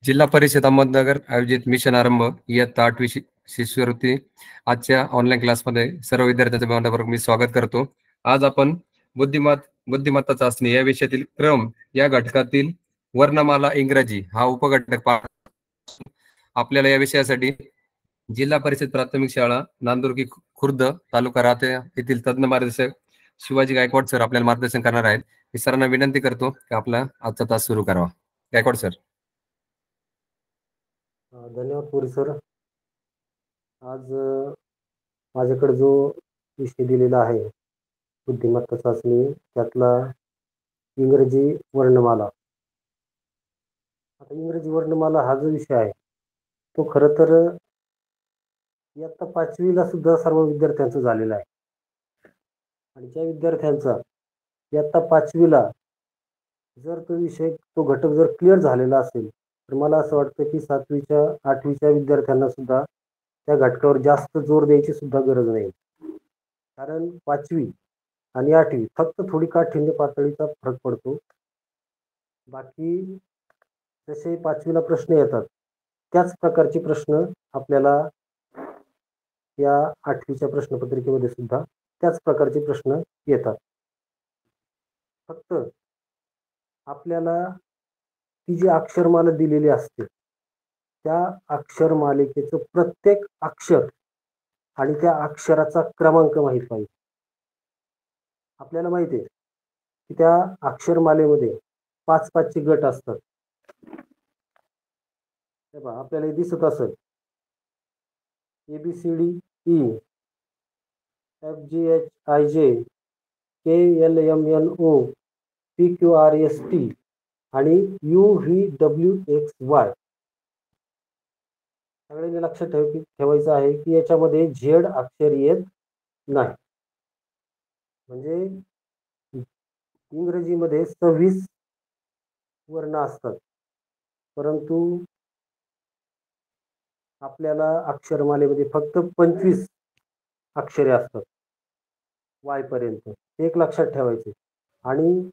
जिल्हा परिषद अहमदनगर आयोजित मिशन आरंभ इयत्ता 8वी शिष्यवृत्ती आजच्या ऑनलाईन क्लासमध्ये सर्व विद्यार्थ्यांचे मनापूर्वक मी स्वागत करतो. आज आपण बुद्धिमत्ता चाचणी या विषयातील क्रम या घटकातील वर्णमाला इंग्रजी हा उपघटक आपल्याला या विषयासाठी जिल्हा परिषद प्राथमिक शाळा नांदुर्गी खुर्द तालुका राहते येथील तज्ञ मार्गदर्शक शिवाजी गायकवाड सर आपल्याला मार्गदर्शन करणार आहेत. मी सरांना विनंती करतो की आपला आजचा तास सुरू करावा. गायकवाड सर. धन्यवाद पुरी सर. आज माझ्याकडे जो विषय दिलेला आहे बुद्धिमत्ता चाचणी त्यातला इंग्रजी वर्णमाला. आता इंग्रजी वर्णमाला हा जो विषय आहे तो खरं तर इयत्ता 5वीला सुद्धा सर्व विद्यार्थ्यांचा झालेला आहे. आणि ज्या विद्यार्थ्यांचा इयत्ता 5वीला जर तो विषय तो घटक जर क्लिअर झालेला असेल तर मला असं वाटतं की 7वीच्या 8वीच्या विद्यार्थ्यांना सुद्धा त्या घटकावर जास्त जोर द्यायची सुद्धा गरज नाही. कारण 5वी आणि 8वी फक्त थोडी काठिण्य पातळीचा फरक पडतो. बाकी जसे 5वीला प्रश्न येतात त्याच प्रकारचे प्रश्न आपल्याला या 8वीच्या प्रश्नपत्रिकेमध्ये सुद्धा त्याच प्रकारचे प्रश्न येतात. फक्त आपल्याला ती जी अक्षरमाला दिलेली असते त्या अक्षरमालिकेचं प्रत्येक अक्षर आणि त्या अक्षराचा क्रमांक माहीत पाहिजे. आपल्याला माहिती आहे की त्या अक्षरमालेमध्ये 5-5चे गट असतात. आपल्याला हे दिसत असेल ABCD E FGHIJ KLMNO PQRST आणि UVWXY. सगळ्यांनी लक्षात ठेवायचं आहे की याच्यामध्ये झेड अक्षर येत नाही. म्हणजे इंग्रजीमध्ये 26 वर्ण असतात परंतु आपल्याला अक्षरमालेमध्ये फक्त 25 अक्षरे असतात Y पर्यंत. एक लक्षात ठेवायचे. आणि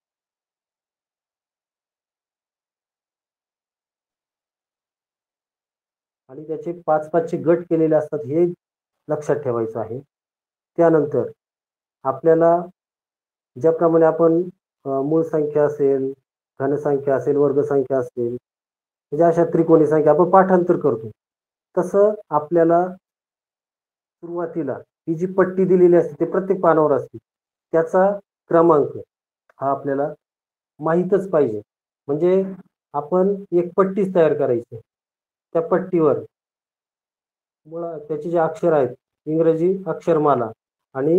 त्याचे 5-5चे गट केलेले असतात हे लक्षात ठेवायचं आहे. त्यानंतर आपल्याला ज्याप्रमाणे आपण मूळ संख्या असेल, घनसंख्या असेल, वर्गसंख्या असेल म्हणजे अशा त्रिकोणी संख्या आपण पाठांतर करतो तसं आपल्याला सुरुवातीला ही जी पट्टी दिलेली असते ते प्रत्येक पानावर असते त्याचा क्रमांक हा आपल्याला माहीतच पाहिजे. म्हणजे आपण एक पट्टीच तयार करायची. त्या पट्टीवर त्याचे जे अक्षर आहेत इंग्रजी अक्षरमाला आणि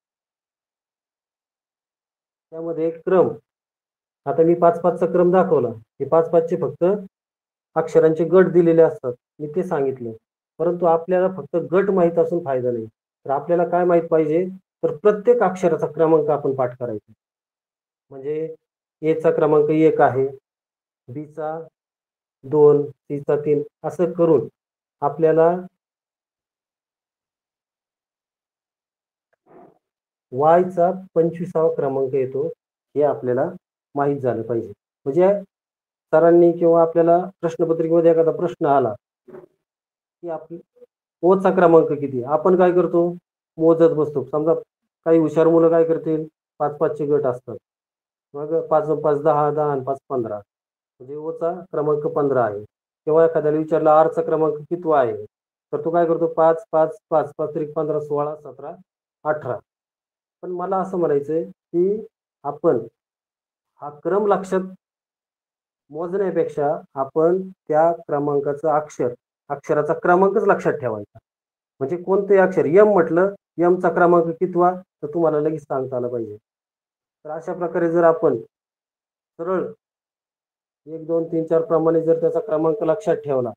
त्यामध्ये क्रम. आता मी 5-5चा क्रम दाखवला. हे 5-5चे फक्त अक्षरांचे गट दिलेले असतात मी ते सांगितले. परंतु आपल्याला फक्त गट माहीत असून फायदा नाही. तर आपल्याला काय माहीत पाहिजे तर प्रत्येक अक्षराचा क्रमांक आपण पाठ करायचा. म्हणजे A चा क्रमांक 1 आहे, B चा 2, C चा 3 असं करून आपल्याला Y चा 25वा क्रमांक येतो हे आपल्याला माहीत झालं पाहिजे. म्हणजे सरांनी किंवा आपल्याला प्रश्नपत्रिकेमध्ये एखादा प्रश्न आला की O चा क्रमांक किती आपण काय करतो मोजत बसतो. समजा काही हुशार मुलं काय करतील 5-5चे गट असतात. मग 5-5 10, 10 आणि 5 15 म्हणजे O चा क्रमांक 15 आहे. किंवा एखाद्याला विचारला R चा क्रमांक कितवा आहे तर तो काय करतो 5-5-5 5 15 16 17 18. पण मला असं म्हणायचंय की आपण हा क्रम लक्षात मोजण्यापेक्षा आपण त्या क्रमांकाचा अक्षराचा क्रमांकच लक्षात ठेवायचा. म्हणजे कोणते अक्षर M म्हटलं M चा क्रमांक कितवा तर तुम्हाला लगेच सांगता आलं पाहिजे. तर अशा प्रकारे जर आपण सरळ 1 2 3 4 प्रमाणे जर त्याचा क्रमांक लक्षात ठेवला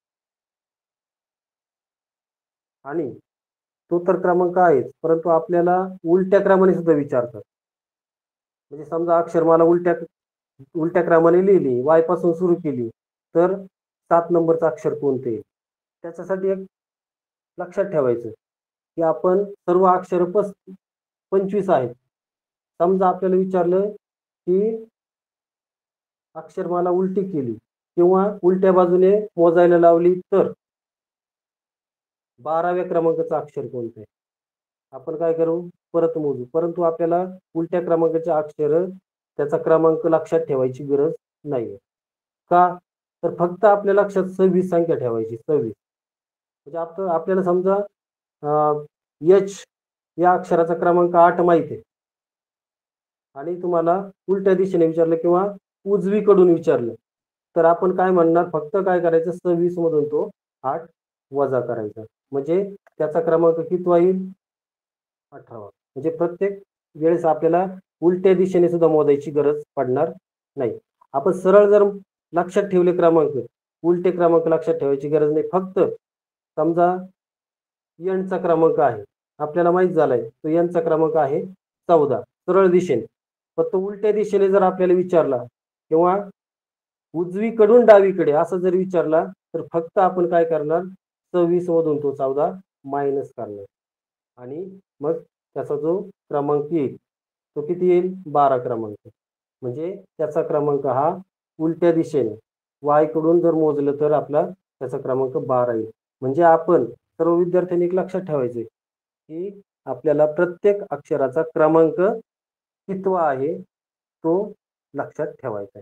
आणि तो तर क्रमांक आहेच परंतु आपल्याला उलट्या क्रमाने सुद्धा विचारतात. म्हणजे समजा अक्षरमाला उलट्या क्रमाने लिहिली Y पासून सुरू केली तर 7 नंबरचं अक्षर कोणते त्याच्यासाठी एक लक्षात ठेवायचं की आपण सर्व अक्षर 25 आहेत. समजा आपल्याला विचारलं की अक्षरमाला उलटी केली किंवा उलट्या बाजूने मोजायला लावली तर 12व्या क्रमांकाचं अक्षर कोणतं आहे? आपण काय करू, परत मोजू. परंतु आपल्याला उलट्या क्रमांकाचे अक्षर त्याचा क्रमांक लक्षात ठेवायची गरज नाहीये. का? तर फक्त आपल्या लक्षात 26 संख्या ठेवायची, 26. म्हणजे आपल्याला समजा एच या अक्षराचा क्रमांक 8 माहित आहे आणि तुम्हाला उलट्या दिशेने विचारलं किंवा उजवीकडून विचारलं, तर आपण काय म्हणणार, फक्त काय करायचं, 26 मधून तो 8 वजा करायचा. म्हणजे त्याचा क्रमांक कितवा येईल? 18वा. म्हणजे प्रत्येक वेळेस आपल्याला उलट्या दिशेने सुद्धा मोजायची गरज पडणार नाही. आपण सरळ जर लक्षात ठेवले क्रमांक, उलटे क्रमांक लक्षात ठेवायची गरज नाही. फक्त समजा एनचा क्रमांक आहे, आपल्याला माहित झालाय तो एनचा क्रमांक आहे 14 सरळ दिशेने. फक्त उलट्या दिशेने जर आपल्याला विचारला किंवा उजवीकडून डावीकडे असं जर विचारला, तर फक्त आपण काय करणार, 26 मधून तो 14 मायनस करणार आणि मग त्याचा जो क्रमांक येईल तो किती येईल? 12 क्रमांक. म्हणजे त्याचा क्रमांक हा उलट्या दिशेने वाय कडून जर मोजलं तर आपला त्याचा क्रमांक 12 येईल. म्हणजे आपण सर्व विद्यार्थ्यांनी एक लक्षात ठेवायचे की आपल्याला प्रत्येक अक्षराचा क्रमांक कितवा आहे तो लक्षात ठेवायचा आहे.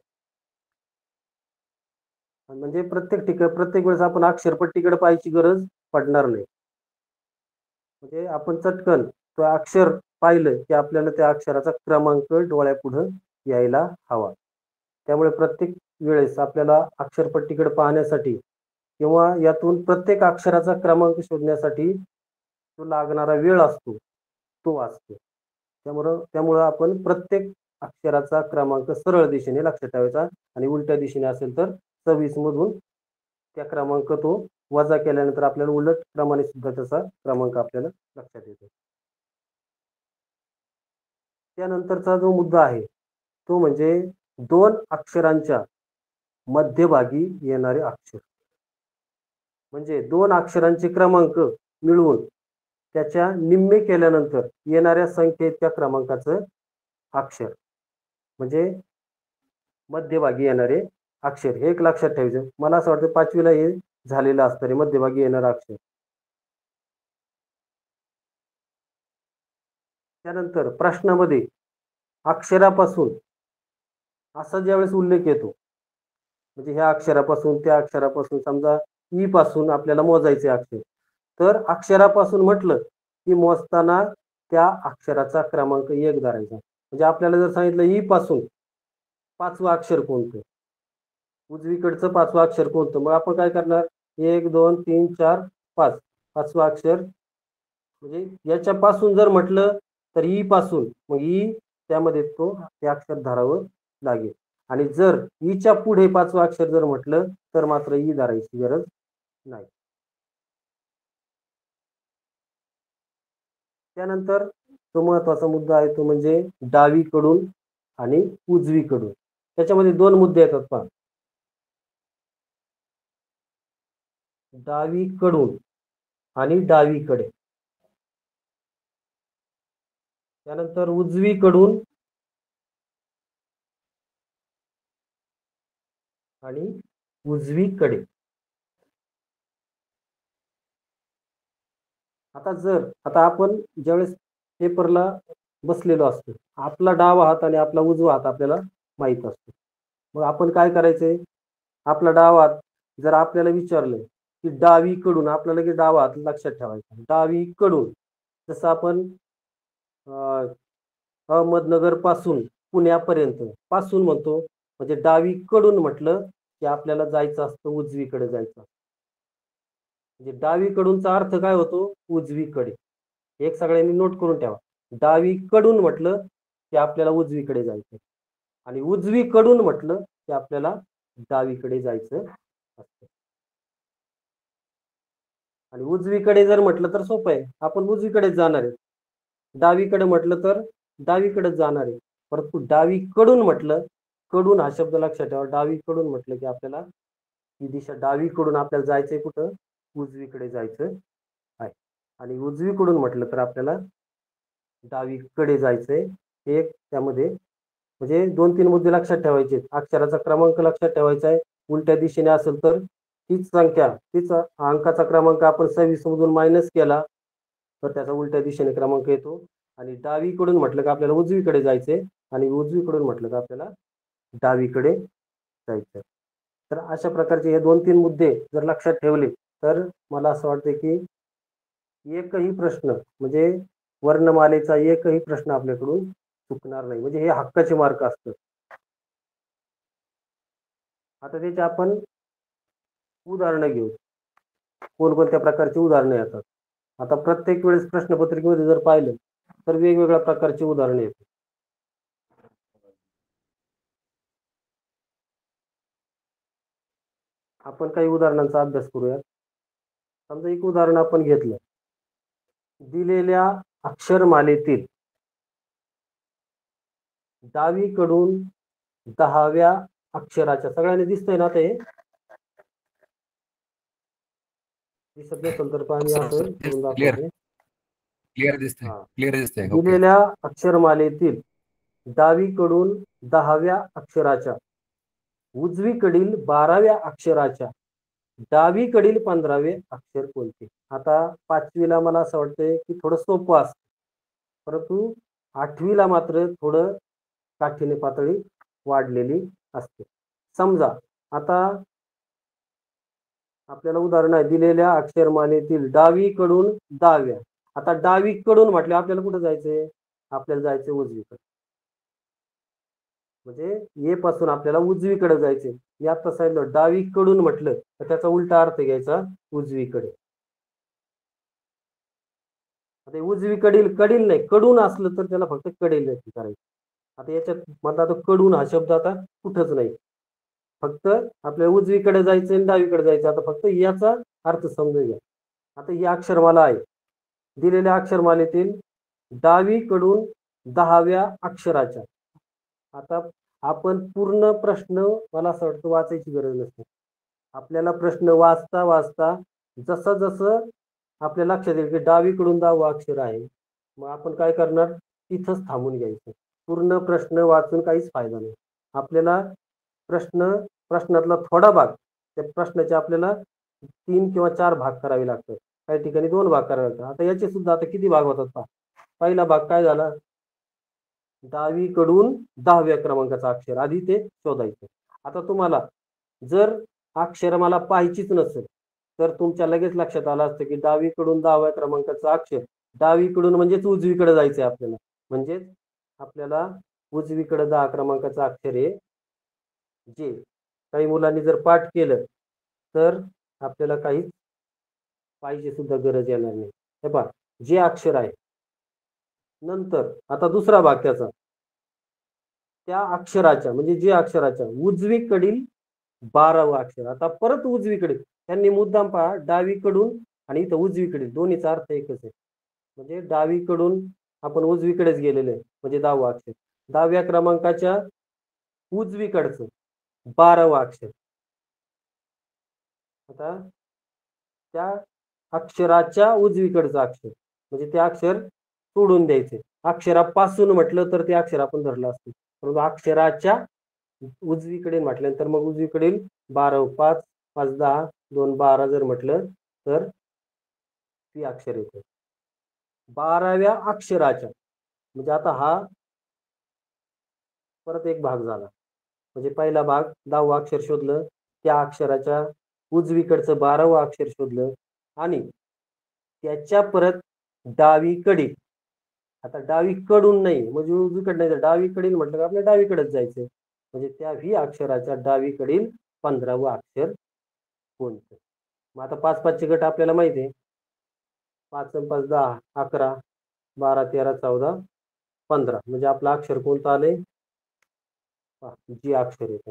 म्हणजे प्रत्येक वेळेस आपण अक्षरपट्टीकडे पाहायची गरज पडणार नाही. म्हणजे आपण चटकन तो अक्षर पाहिलं की आपल्याला त्या अक्षराचा क्रमांक डोळ्यापुढं यायला हवा. त्यामुळे प्रत्येक वेळेस आपल्याला अक्षरपट्टीकडे पाहण्यासाठी किंवा यातून प्रत्येक अक्षराचा क्रमांक शोधण्यासाठी जो लागणारा वेळ असतो तो वाचतो. त्यामुळं आपण प्रत्येक अक्षराचा क्रमांक सरळ दिशेने लक्षात ठेवायचा आणि उलट्या दिशेने असेल तर 26 मधून त्या क्रमांक तो वजा केल्यानंतर आपल्याला उलट क्रमाने सुद्धा त्याचा क्रमांक आपल्याला लक्षात येतो. त्यानंतरचा जो मुद्दा आहे तो म्हणजे 2 अक्षरांच्या मध्यभागी येणारे अक्षर. म्हणजे 2 अक्षरांचे क्रमांक मिळवून त्याच्या निम्मे केल्यानंतर येणाऱ्या संख्येच्या क्रमांकाचं अक्षर म्हणजे मध्यभागी येणारे अक्षर. हे एक लक्षात ठेवायचं. मला असं वाटतं 5वीला हे झालेलं असतं रे, मध्यभागी येणारं अक्षर. त्यानंतर प्रश्नामध्ये अक्षरापासून असा ज्यावेळेस उल्लेख येतो, म्हणजे ह्या अक्षरापासून त्या अक्षरापासून समजा ई पासून आपल्याला मोजायचे अक्षर, तर अक्षरापासून म्हटलं की मोजताना त्या अक्षराचा क्रमांक 1 धरायचा. म्हणजे आपल्याला जर सांगितलं ई पासून 5वं अक्षर कोणतं, उजवीकडचं 5वं अक्षर कोणतं, मग आपण काय करणार, 1 2 3 4 5 5वं अक्षर. म्हणजे याच्यापासून जर म्हटलं तर ई पासून, मग ई त्यामध्ये ते अक्षर धरावं लागेल. आणि जर ईच्या पुढे 5वं अक्षर जर म्हटलं तर मात्र ई धरायची गरज नाही. त्यानंतर तो महत्वाचा मुद्दा आहे तो म्हणजे डावीकडून आणि उजवीकडून. त्याच्यामध्ये 2 मुद्दे येतात पहा. डावीकडून आणि डावीकडे. त्यानंतर उजवीकडून आणि उजवीकडे. आता आपण ज्यावेळेस पेपरला बसलेलो असतो, आपला डावा हात आणि आपला उजवा हात आपल्याला माहित असतो. मग आपण काय करायचंय, आपला डावा हात जर आपल्याला विचारलं की डावीकडून, आपल्याला की डावा हात लक्षात ठेवायचा. डावीकडून जसं आपण अहमदनगर पासून पुण्यापर्यंत पासून म्हणतो, म्हणजे डावीकडून म्हटलं की आपल्याला जायचं असतं उजवीकडे जायचं. म्हणजे डावीकडूनचा अर्थ काय होतो, उजवीकडे. एक सगळ्यांनी नोट करून ठेवा. डावीकडून म्हटलं की आपल्याला उजवीकडे जायचं आणि उजवीकडून म्हटलं की आपल्याला डावीकडे जायचं असतं. आणि उजवीकडे जर म्हटलं तर सोपं आहे, आपण उजवीकडेच जाणार आहे. डावीकडे म्हटलं तर डावीकडेच जाणार आहे. परंतु डावीकडून म्हटलं, कडून हा शब्द लक्षात ठेवा, डावीकडून म्हटलं की आपल्याला ही दिशा डावीकडून आपल्याला जायचंय कुठं, उजवीकडे जायचं आहे. आणि उजवीकडून म्हटलं तर आपल्याला डावीकडे जायचंय. एक त्यामध्ये म्हणजे 2-3 मुद्दे लक्षात ठेवायचे. अक्षराचा क्रमांक लक्षात ठेवायचा आहे, उलट्या दिशेने असेल तर तीच संख्या, तीच अंकाचा क्रमांक आपण 26 मधून मायनस केला तर त्याचा उलट्या दिशेने क्रमांक येतो. आणि डावीकडून म्हटलं का आपल्याला उजवीकडे जायचंय आणि उजवीकडून म्हटलं का आपल्याला डावीकडे जायचंय. तर अशा प्रकारचे हे 2-3 मुद्दे जर लक्षात ठेवले तर मला असं वाटतं की एकही प्रश्न म्हणजे वर्णमालेचा एकही प्रश्न आपल्याकडून चुकणार नाही. म्हणजे हे हक्काचे मार्क असतात. आता त्याचे आपण उदाहरणं घेऊ. कोणकोणत्या प्रकारची उदाहरणं येतात. आता प्रत्येक वेळेस प्रश्नपत्रिकेमध्ये जर पाहिलं तर वेगवेगळ्या प्रकारची उदाहरणे येतात. आपण काही उदाहरणांचा अभ्यास करूया. समजा एक उदाहरण आपण घेतलं. दिलेल्या अक्षरमालेतील डावीकडून 10व्या अक्षराच्या, सगळ्यांनी दिसतंय ना ते? दिसत नसेल तर पाणी असं करून दाखवते. क्लिअर दिसतंय, हा. क्लिअर दिसतंय. ओके. दिलेल्या अक्षरमालेतील डावीकडून 10व्या अक्षराच्या, उजवीकडील 12व्या अक्षराच्या, डावीकडील 15वे अक्षर कोणते? आता 5वीला मला असं वाटतंय की थोडं सोपं असतं, परंतु 8वीला मात्र थोडं काठीण्य पातळी वाढलेली असते. समजा आता आपल्याला उदाहरण आहे, दिलेल्या अक्षरमालेतील डावीकडून 10व्या. आता डावीकडून म्हटलं आपल्याला कुठं जायचंय? आपल्याला जायचंय उजवीकडे. म्हणजे ए पासून आपल्याला उजवीकडे जायचंय. यात तसं डावीकडून म्हटलं तर त्याचा उलटा अर्थ घ्यायचा उजवीकडे. आता उजवीकडील, कडील नाही, कडून असलं तर त्याला फक्त कडेल करायचं. आता याच्यात मला आता कडून हा शब्द आता कुठंच नाही. फक्त आपल्याला उजवीकडे जायचं आणि डावीकडे जायचं. आता फक्त याचा अर्थ समजून घ्या. आता ही अक्षरमाला आहे. दिलेल्या अक्षरमालेतील डावीकडून 10व्या अक्षराच्या. आता आपण पूर्ण प्रश्न मला असं वाटतं वाचायची गरज नसते. आपल्याला प्रश्न वाचता वाचता जसं जसं आपल्या लक्षात येईल की डावीकडून 10वं अक्षर आहे, मग आपण काय करणार? तिथंच थांबून घ्यायचं. पूर्ण प्रश्न वाचून काहीच फायदा नाही. आपल्याला प्रश्नातला थोडा भाग, त्या प्रश्नाचे आपल्याला 3 किंवा 4 भाग करावे लागतात. काही ठिकाणी 2 भाग करावे लागतात. आता याचे सुद्धा आता किती भाग होतात पहा. पहिला भाग काय झाला? डावीकडून 10व्या क्रमांकाचा अक्षर, आधी ते शोधायचं. आता तुम्हाला जर अक्षर मला पाहायचीच नसेल तर तुमच्या लगेच लक्षात आलं असतं की डावीकडून 10व्या क्रमांकाचं अक्षर, डावीकडून म्हणजेच उजवीकडे जायचंय आपल्याला. म्हणजेच आपल्याला उजवीकडे 10 क्रमांकाचं अक्षर आहे. जे काही मुलांनी जर पाठ केलं तर आपल्याला काहीच पाहिजे सुद्धा गरज येणार नाही. हे पहा, जे अक्षर आहे. नंतर आता दुसरा भाग त्याचा, त्या अक्षराच्या म्हणजे जे अक्षराच्या उजवीकडील 12वं अक्षर. आता परत उजवीकडे त्यांनी मुद्दाम पहा, डावीकडून आणि इथं उजवीकडे दोन्हीचा अर्थ एकच आहे. म्हणजे डावीकडून आपण उजवीकडेच गेलेले आहे, म्हणजे 10वं अक्षर. 10व्या क्रमांकाच्या उजवीकडचं 12वं अक्षर. आता त्या अक्षराच्या उजवीकडचं अक्षर म्हणजे ते अक्षर सोडून द्यायचे. अक्षरापासून म्हटलं तर ते अक्षर आपण धरलं असतं, परंतु अक्षराच्या उजवीकडे म्हटल्यानंतर मग उजवीकडील 12, 5, 5, 10, 2, 12 जर म्हटलं तर ती अक्षर येते. 12व्या अक्षराच्या म्हणजे आता हा परत एक भाग झाला. म्हणजे पहिला भाग 10वं अक्षर शोधलं, त्या अक्षराच्या उजवीकडचं 12वं अक्षर शोधलं आणि त्याच्या परत डावीकडे. आता डावीकडून नाही म्हणजे उजवीकडे नाही, तर डावीकडील म्हटलं का आपल्या डावीकडेच जायचंय. म्हणजे त्या व्ही अक्षराच्या डावीकडील 15वं अक्षर कोणतं? मग आता 5-5चे गट आपल्याला माहिती आहे. 5 आणि 5, 10, 11, 12, 13, 14, 15. म्हणजे आपलं अक्षर कोणतं आलंय? जी अक्षर येते.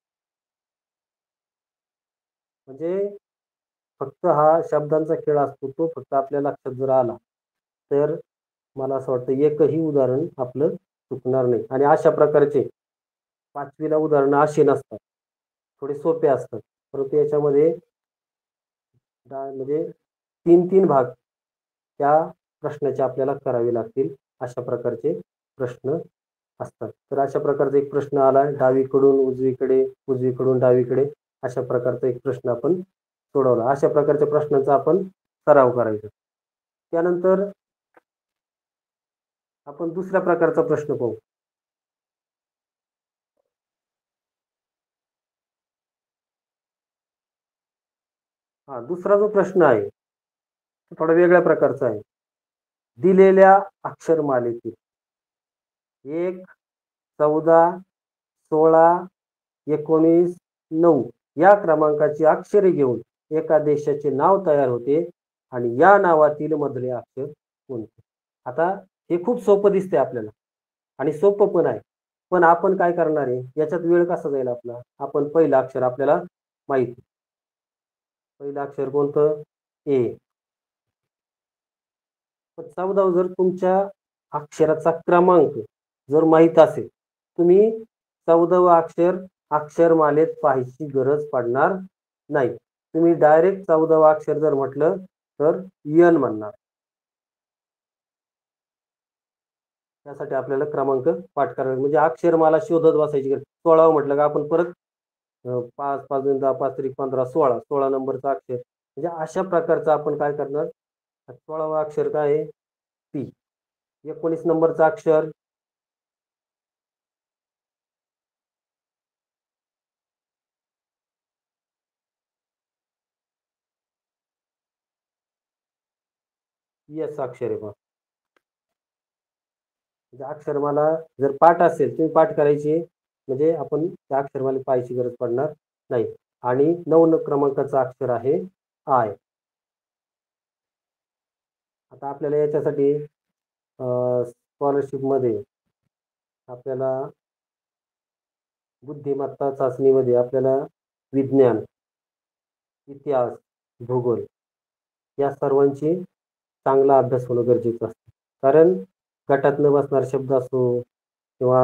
म्हणजे फक्त हा शब्दांचा खेळ असतो, तो फक्त आपल्या लक्षात जर आला तर मला असं वाटतं एकही उदाहरण आपलं चुकणार नाही. आणि अशा प्रकारचे 5वीला उदाहरणं अशी नसतात, थोडे सोपे असतात, परंतु याच्यामध्ये म्हणजे 3-3 भाग त्या प्रश्नाचे आपल्याला करावे लागतील. अशा प्रकारचे प्रश्न असतात. तर अशा प्रकारचा एक प्रश्न आला, डावीकडून उजवीकडे, उजवीकडून डावीकडे. अशा प्रकारचा एक प्रश्न आपण सोडवला. अशा प्रकारच्या प्रश्नांचा आपण सराव करायचा. त्यानंतर आपण दुसऱ्या प्रकारचा प्रश्न पाहू. दुसरा जो प्रश्न आहे तो थोडा वेगळ्या प्रकारचा आहे. दिलेल्या अक्षरमालेतील 1, 14, 16, 19, 9 या क्रमांकाची अक्षरे घेऊन एका देशाचे नाव तयार होते आणि या नावातील मधले अक्षर कोणते? आता हे खूप सोपं दिसते आपल्याला आणि सोपं पण आहे. पण आपण काय करणार आहे, याच्यात वेळ कसा जाईल आपला? आपण पहिलं अक्षर आपल्याला माहिती. पहिलं अक्षर कोणतं? ए. पण 14 जर तुमच्या अक्षराचा क्रमांक जर माहित असेल, तुम्ही 14व अक्षर अक्षरमालेत पाहायची गरज पडणार नाही. तुम्ही डायरेक्ट 14व अक्षर जर म्हटलं तर यन म्हणणार. त्यासाठी आपल्याला क्रमांक पाठ करावे, म्हणजे अक्षरमाला शोधत बसायची गरज. 16 म्हटलं का आपण परत 5, 5 2 10, 5 3 15, 16 16 नंबरचा अक्षर. म्हणजे अशा प्रकारचं आपण काय करणार? 16वा अक्षर काय आहे? पी. 19 नंबरचं अक्षर एस अक्षर आहे. म्हणजे अक्षरमाला जर पाठ असेल, तुम्ही पाठ करायची, म्हणजे आपण त्या अक्षरमाला पाहायची गरज पडणार नाही. आणि 9 क्रमांकाचं अक्षर आहे आय. आता आपल्याला याच्यासाठी स्कॉलरशिपमध्ये आपल्याला बुद्धिमत्ता चाचणीमध्ये आपल्याला विज्ञान, इतिहास, भूगोल या सर्वांची चांगला अभ्यास होणं गरजेचं असतं. कारण गटात न बसणारे शब्द असो किंवा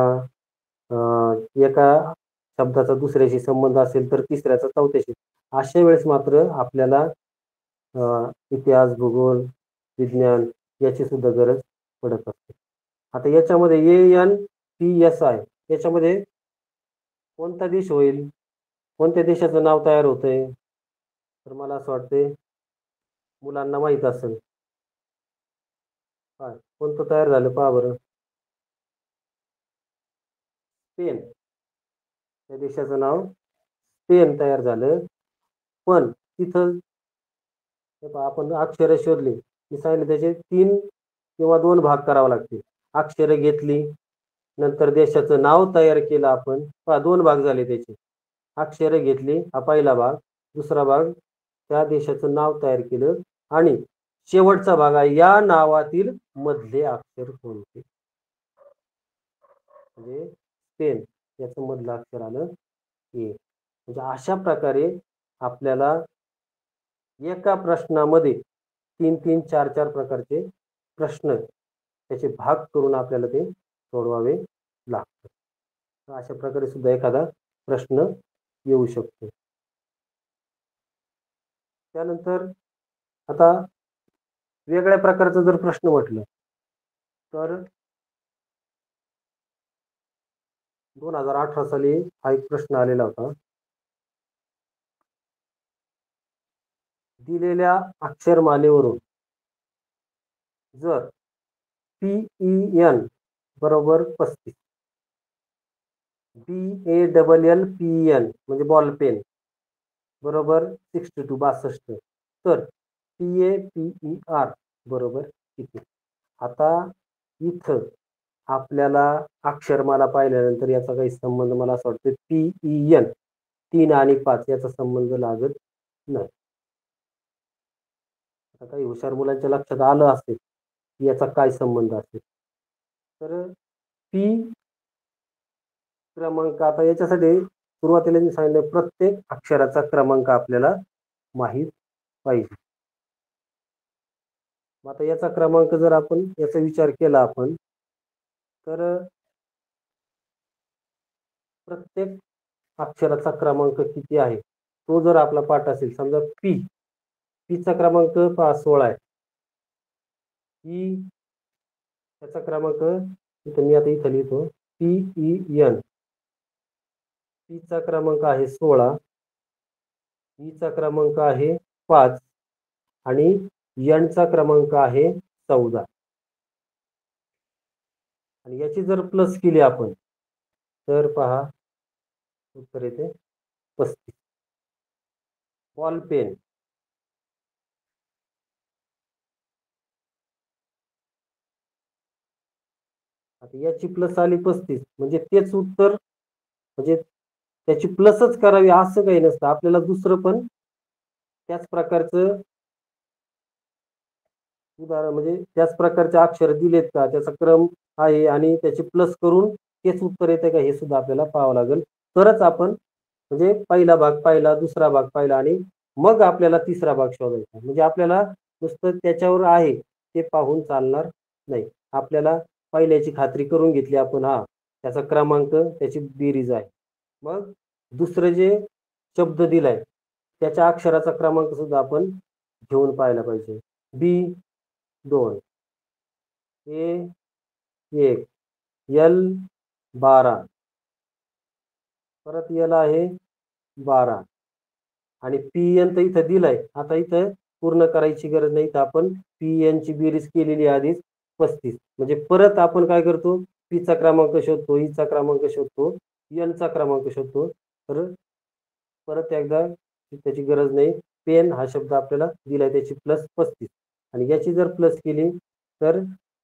एका शब्दाचा दुसऱ्याशी संबंध असेल तर तिसऱ्याचा चौथ्याशी, अशा वेळेस मात्र आपल्याला इतिहास, भूगोल, विज्ञान याची सुद्धा गरज पडत असते. आता याच्यामध्ये ANPSI याच्यामध्ये कोणता देश होईल, कोणत्या देशाचं नाव तयार होतंय? तर मला असं वाटतंय मुलांना माहीत असेल. कोणतं तयार झालं पहा बरं? स्पेन. त्या देशाचं नाव स्पेन तयार झालं. पण तिथं आपण अक्षरं शोधली की सांगितलं त्याचे 3 किंवा 2 भाग करावे लागतील. अक्षरं घेतली, नंतर देशाचं नाव तयार केलं आपण. 2 भाग झाले त्याचे. अक्षरं घेतली हा पहिला भाग, दुसरा भाग त्या देशाचं नाव तयार केलं आणि शेवटचा भाग आहे या नावातील मधले अक्षर कोणते? म्हणजे स्पेन याचं मधलं अक्षर आलं ए. म्हणजे अशा प्रकारे आपल्याला एका प्रश्नामध्ये 3-3, 4-4 प्रकारचे प्रश्न त्याचे भाग करून आपल्याला ते सोडवावे लागतात. अशा प्रकारे सुद्धा एखादा प्रश्न येऊ शकतो. त्यानंतर आता वेगळ्या प्रकारचा जर प्रश्न म्हटलं तर 2018 साली हा एक प्रश्न आलेला होता. दिलेल्या अक्षरमालेवरून जर PEN बरोबर 35, BALLPEN म्हणजे बॉल पेन बरोबर 62 तर PAPER बरोबर किती? आता इथं आपल्याला अक्षरमाला पाहिल्यानंतर याचा काही संबंध मला असं वाटतं PEN 3 आणि 5 याचा संबंध लागत नाही. आता काही हुशार मुलांच्या लक्षात आलं असेल की याचा काय संबंध असेल. तर पी क्रमांक, आता याच्यासाठी सुरुवातीला मी सांगितलं प्रत्येक अक्षराचा क्रमांक आपल्याला माहीत पाहिजे. आता याचा क्रमांक जर आपण याचा विचार केला आपण तर प्रत्येक अक्षराचा क्रमांक किती आहे तो जर आपला पाठ असेल, समजा पीचा क्रमांक 16 आहे. त्याचा क्रमांक इथं मी आता इथं लिहितो PEN. पीचा क्रमांक आहे 16 ईचा क्रमांक आहे 5 आणि एनचा क्रमांक आहे 14. आणि याची जर प्लस केली आपण तर पहा उत्तर येते 35. बॉल पेन आता याची प्लस आली 35 म्हणजे तेच उत्तर, म्हणजे त्याची प्लसच करावी असं काही नसतं. आपल्याला दुसरं पण त्याच प्रकारचं उदाहरण म्हणजे त्याच प्रकारचे अक्षर दिलेत का, त्याचा क्रम आहे आणि त्याची प्लस करून तेच उत्तर येते का हे सुद्धा आपल्याला पाहावं लागेल. तरच आपण म्हणजे पहिला भाग पाहिला, दुसरा भाग पाहिला आणि मग आपल्याला तिसरा भाग शोधायचा. म्हणजे आपल्याला नुसतं त्याच्यावर आहे ते पाहून चालणार नाही. आपल्याला पहिल्याची खात्री करून घेतली आपण, हा त्याचा क्रमांक त्याची बेरीज आहे. मग दुसरं जे शब्द दिलाय त्याच्या अक्षराचा क्रमांक सुद्धा आपण घेऊन पाहायला पाहिजे. बी 2, ए 1, एल 12, परत एल आहे 12 आणि पी एन तर इथं दिलाय. आता इथं पूर्ण करायची गरज नाही, तर आपण पी एन ची बेरीज केलेली आधीच 35. म्हणजे परत आपण काय करतो, पीचा क्रमांक शोधतो, ईचा क्रमांक शोधतो, एनचा क्रमांक शोधतो. तर परत एकदा त्याची गरज नाही. पेन हा शब्द आपल्याला दिलाय त्याची प्लस 35 आणि याची जर प्लस केली तर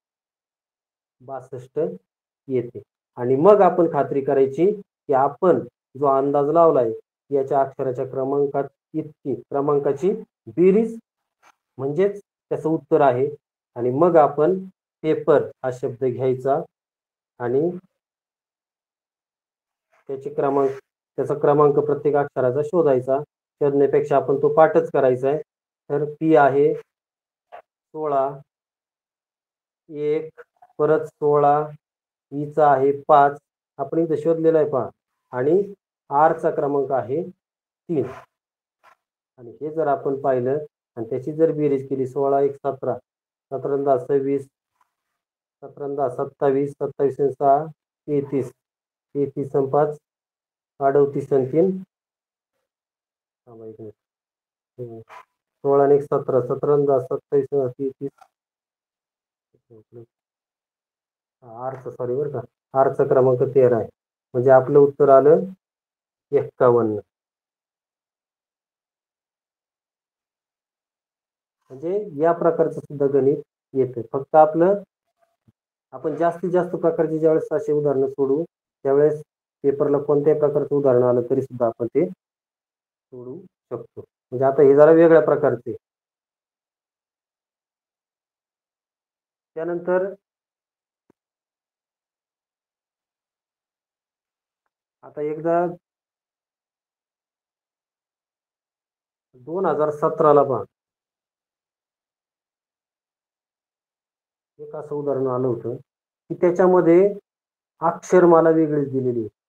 62 येते. आणि मग आपण खात्री करायची की आपण जो अंदाज लावलाय याच्या अक्षराच्या क्रमांकात इतकी क्रमांकाची बेरीज म्हणजेच त्याचं उत्तर आहे. आणि मग आपण पेपर हा शब्द घ्यायचा आणि त्याचा क्रमांक प्रत्येक अक्षराचा शोधायचा. शोधण्यापेक्षा आपण तो पाठच करायचा आहे. तर पी आहे 16, 1 परत 16, ईचा आहे 5 आपण इथं शोधलेला आहे पहा, आणि आरचा क्रमांक आहे 3. आणि हे जर आपण पाहिलं आणि त्याची जर बेरीज केली 16 1 17, 17 10 26, 17 10 27, 27 आणि 6 33, 33 आणि 5 38 आणि 3 16 आणि 1 17, 17 आणि 10 27 33, आरचा सॉरी बरं का, आरचा क्रमांक 13 आहे. म्हणजे आपलं उत्तर आलं 51. म्हणजे या प्रकारचं सुद्धा गणित येतं. फक्त आपण जास्तीत जास्त प्रकारचे ज्यावेळेस असे उदाहरणं सोडू त्यावेळेस पेपरला कोणत्याही प्रकारचं उदाहरण आलं तरी सुद्धा आपण ते सोडू शकतो. म्हणजे आता हे जरा वेगळ्या प्रकारचे. त्यानंतर आता एकदा 2017ला पहा, एक असं उदाहरण आलं होतं की त्याच्यामध्ये अक्षरमाला वेगळीच दिलेली आहे.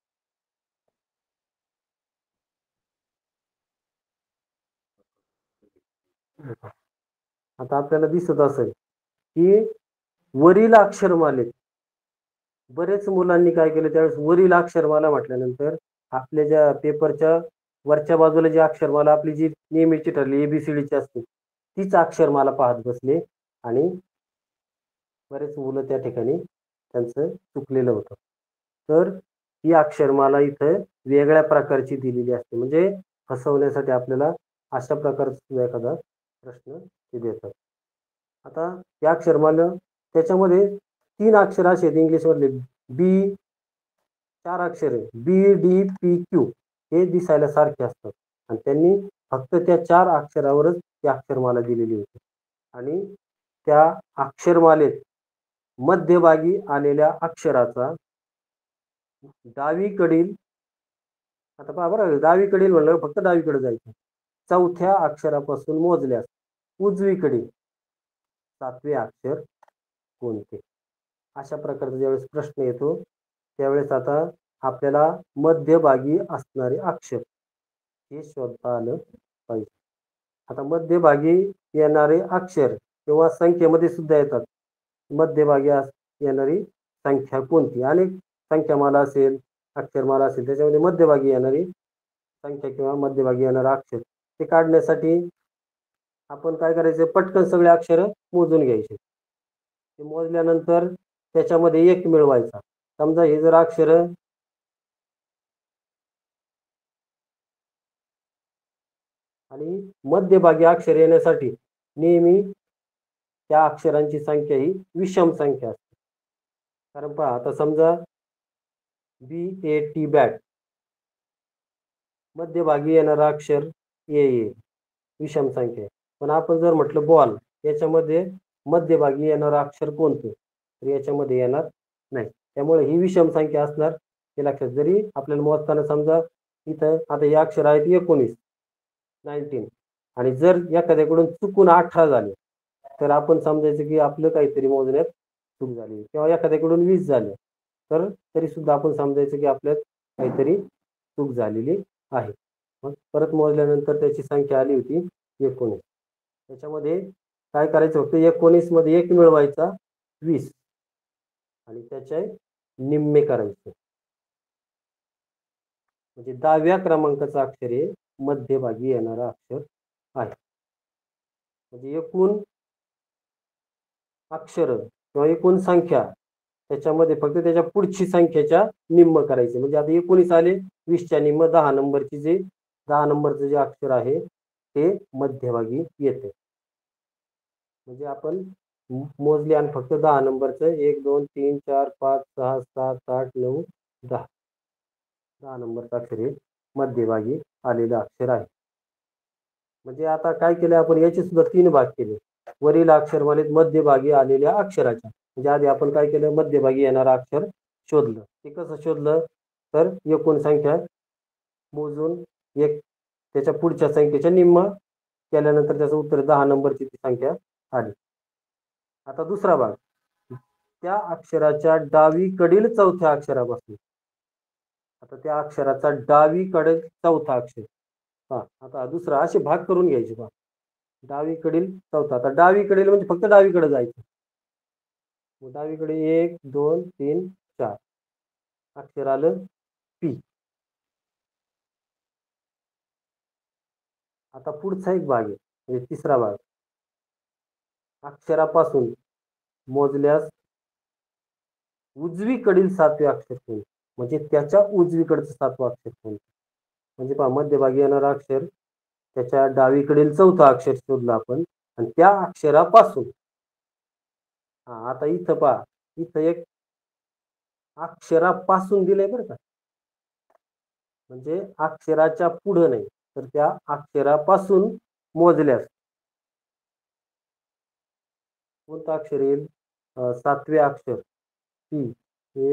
आता आपल्याला दिसत असेल की वरील अक्षरमालेत बरेच मुलांनी काय केलं, त्यावेळेस वरील अक्षरमाला म्हटल्यानंतर आपल्या ज्या पेपरच्या वरच्या बाजूला जी अक्षरमाला आपली जी नेहमीची ठरली एबीसीडीची असते तीच अक्षरमाला पाहत बसले आणि बरेच मुलं त्या ठिकाणी त्यांचं चुकलेलं होतं. तर ही अक्षरमाला इथं वेगळ्या प्रकारची दिलेली असते. म्हणजे फसवण्यासाठी आपल्याला अशा प्रकारचा एखादा प्रश्न ते देतात. आता या अक्षरमाला त्याच्यामध्ये 3 अक्षर असे आहेत इंग्लिशमधले, बी 4 अक्षर आहे, बी डी पी क्यू हे दिसायला सारखे असतात आणि त्यांनी फक्त त्या 4 अक्षरावरच ती अक्षरमाला दिलेली होती. आणि त्या अक्षरमालेत मध्यभागी आलेल्या अक्षराचा डावीकडील, आता पहा बरं, डावीकडील म्हणलं फक्त डावीकडे जायचं, चौथ्या अक्षरापासून मोजल्यास उजवीकडे 7वे अक्षर कोणते, अशा प्रकारचा ज्यावेळेस प्रश्न येतो त्यावेळेस आता आपल्याला मध्यभागी असणारे अक्षर हे शोधता आलं पाहिजे. आता मध्यभागी येणारे अक्षर किंवा संख्येमध्ये सुद्धा येतात. मध्यभागी येणारी संख्या कोणती, अनेक संख्यामाला असेल, अक्षरमाला असेल, त्याच्यामध्ये मध्यभागी येणारी संख्या किंवा मध्यभागी येणारा अक्षर ते काढण्यासाठी आपण काय करायचं, पटकन सगळे अक्षर मोजून घ्यायचे. ते मोजल्यानंतर त्याच्यामध्ये एक मिळवायचा. समजा हे जर अक्षर आणि मध्यभागी अक्षर येण्यासाठी नेहमी त्या अक्षरांची संख्या ही विषम संख्या असते. कारण पहा, आता समजा BAT बॅट, मध्यभागी येणारा अक्षर ए विषम संख्या आहे. पण आपण जर म्हटलं बॉल, याच्यामध्ये मध्यभागी येणारं अक्षर कोणतं, तर याच्यामध्ये येणार नाही. त्यामुळे ही विषम संख्या असणार हे लक्षात. जरी आपल्याला मोजताना समजा इथं आता हे अक्षर आहेत 19 आणि जर एखाद्याकडून चुकून 18 झाले तर आपण समजायचं की आपलं काहीतरी मोजण्यात चूक झाली, किंवा एखाद्याकडून 20 झाले तर तरी सुद्धा आपण समजायचं की आपल्यात काहीतरी चूक झालेली आहे. मग परत मोजल्यानंतर त्याची संख्या आली होती 19. त्याच्यामध्ये काय करायचं होतं, 19 मध्ये 1 मिळवायचा 20 आणि त्याचे निम्मे करायचे. म्हणजे 10व्या क्रमांकाचं अक्षर हे मध्यभागी येणारं अक्षर आहे. म्हणजे एकूण अक्षर किंवा एकूण संख्या त्याच्यामध्ये फक्त त्याच्या पुढची संख्येच्या निम्म करायचे. म्हणजे आता 19 आले, 20च्या निम्म 10 नंबरची जे 10 नंबरचं जे अक्षर आहे ते मध्यभागी येते. म्हणजे आपण मोजले आणि फक्त 10 नंबरचं 1 2 3 4 5 6 7 8 9 10 10 नंबरचं अक्षर हे मध्यभागी आलेलं अक्षर आहे. म्हणजे आता काय केलं आपण, याचे सुद्धा 3 भाग केले. वरील अक्षरमालेत मध्यभागी आलेल्या अक्षराच्या, म्हणजे आधी आपण काय केलं, मध्यभागी येणारं अक्षर शोधलं. ते कसं शोधलं, तर एकूण संख्या मोजून एक त्याच्या पुढच्या संख्येच्या निम्म केल्यानंतर त्याचं उत्तर 10 नंबरची ती संख्या आली. आता दुसरा भाग, त्या अक्षराच्या डावीकडील चौथ्या अक्षरापासून, आता त्या अक्षराचा डावीकडील चौथा अक्षर, आता दुसरा असे भाग करून घ्यायचे. पहा, डावीकडील चौथा, आता डावीकडील म्हणजे फक्त डावीकडे जायचं. डावीकडे 1 2 3 4 अक्षर आलं पी. आता पुढचा एक भाग आहे, म्हणजे तिसरा भाग, अक्षरापासून मोजल्यास उजवीकडील 7वे अक्षर कोणते, म्हणजे त्याच्या उजवीकडचं 7वं अक्षर कोणतं. म्हणजे पहा, मध्यभागी येणारं अक्षर त्याच्या डावीकडील चौथा अक्षर शोधलं आपण, आणि त्या अक्षरापासून आता इथं पहा, इथं एक अक्षरापासून दिलंय बरं का, म्हणजे अक्षराच्या पुढं नाही, तर त्या अक्षरापासून मोजल्यास कोणतं अक्षर येईल, 7वे अक्षर सी. हे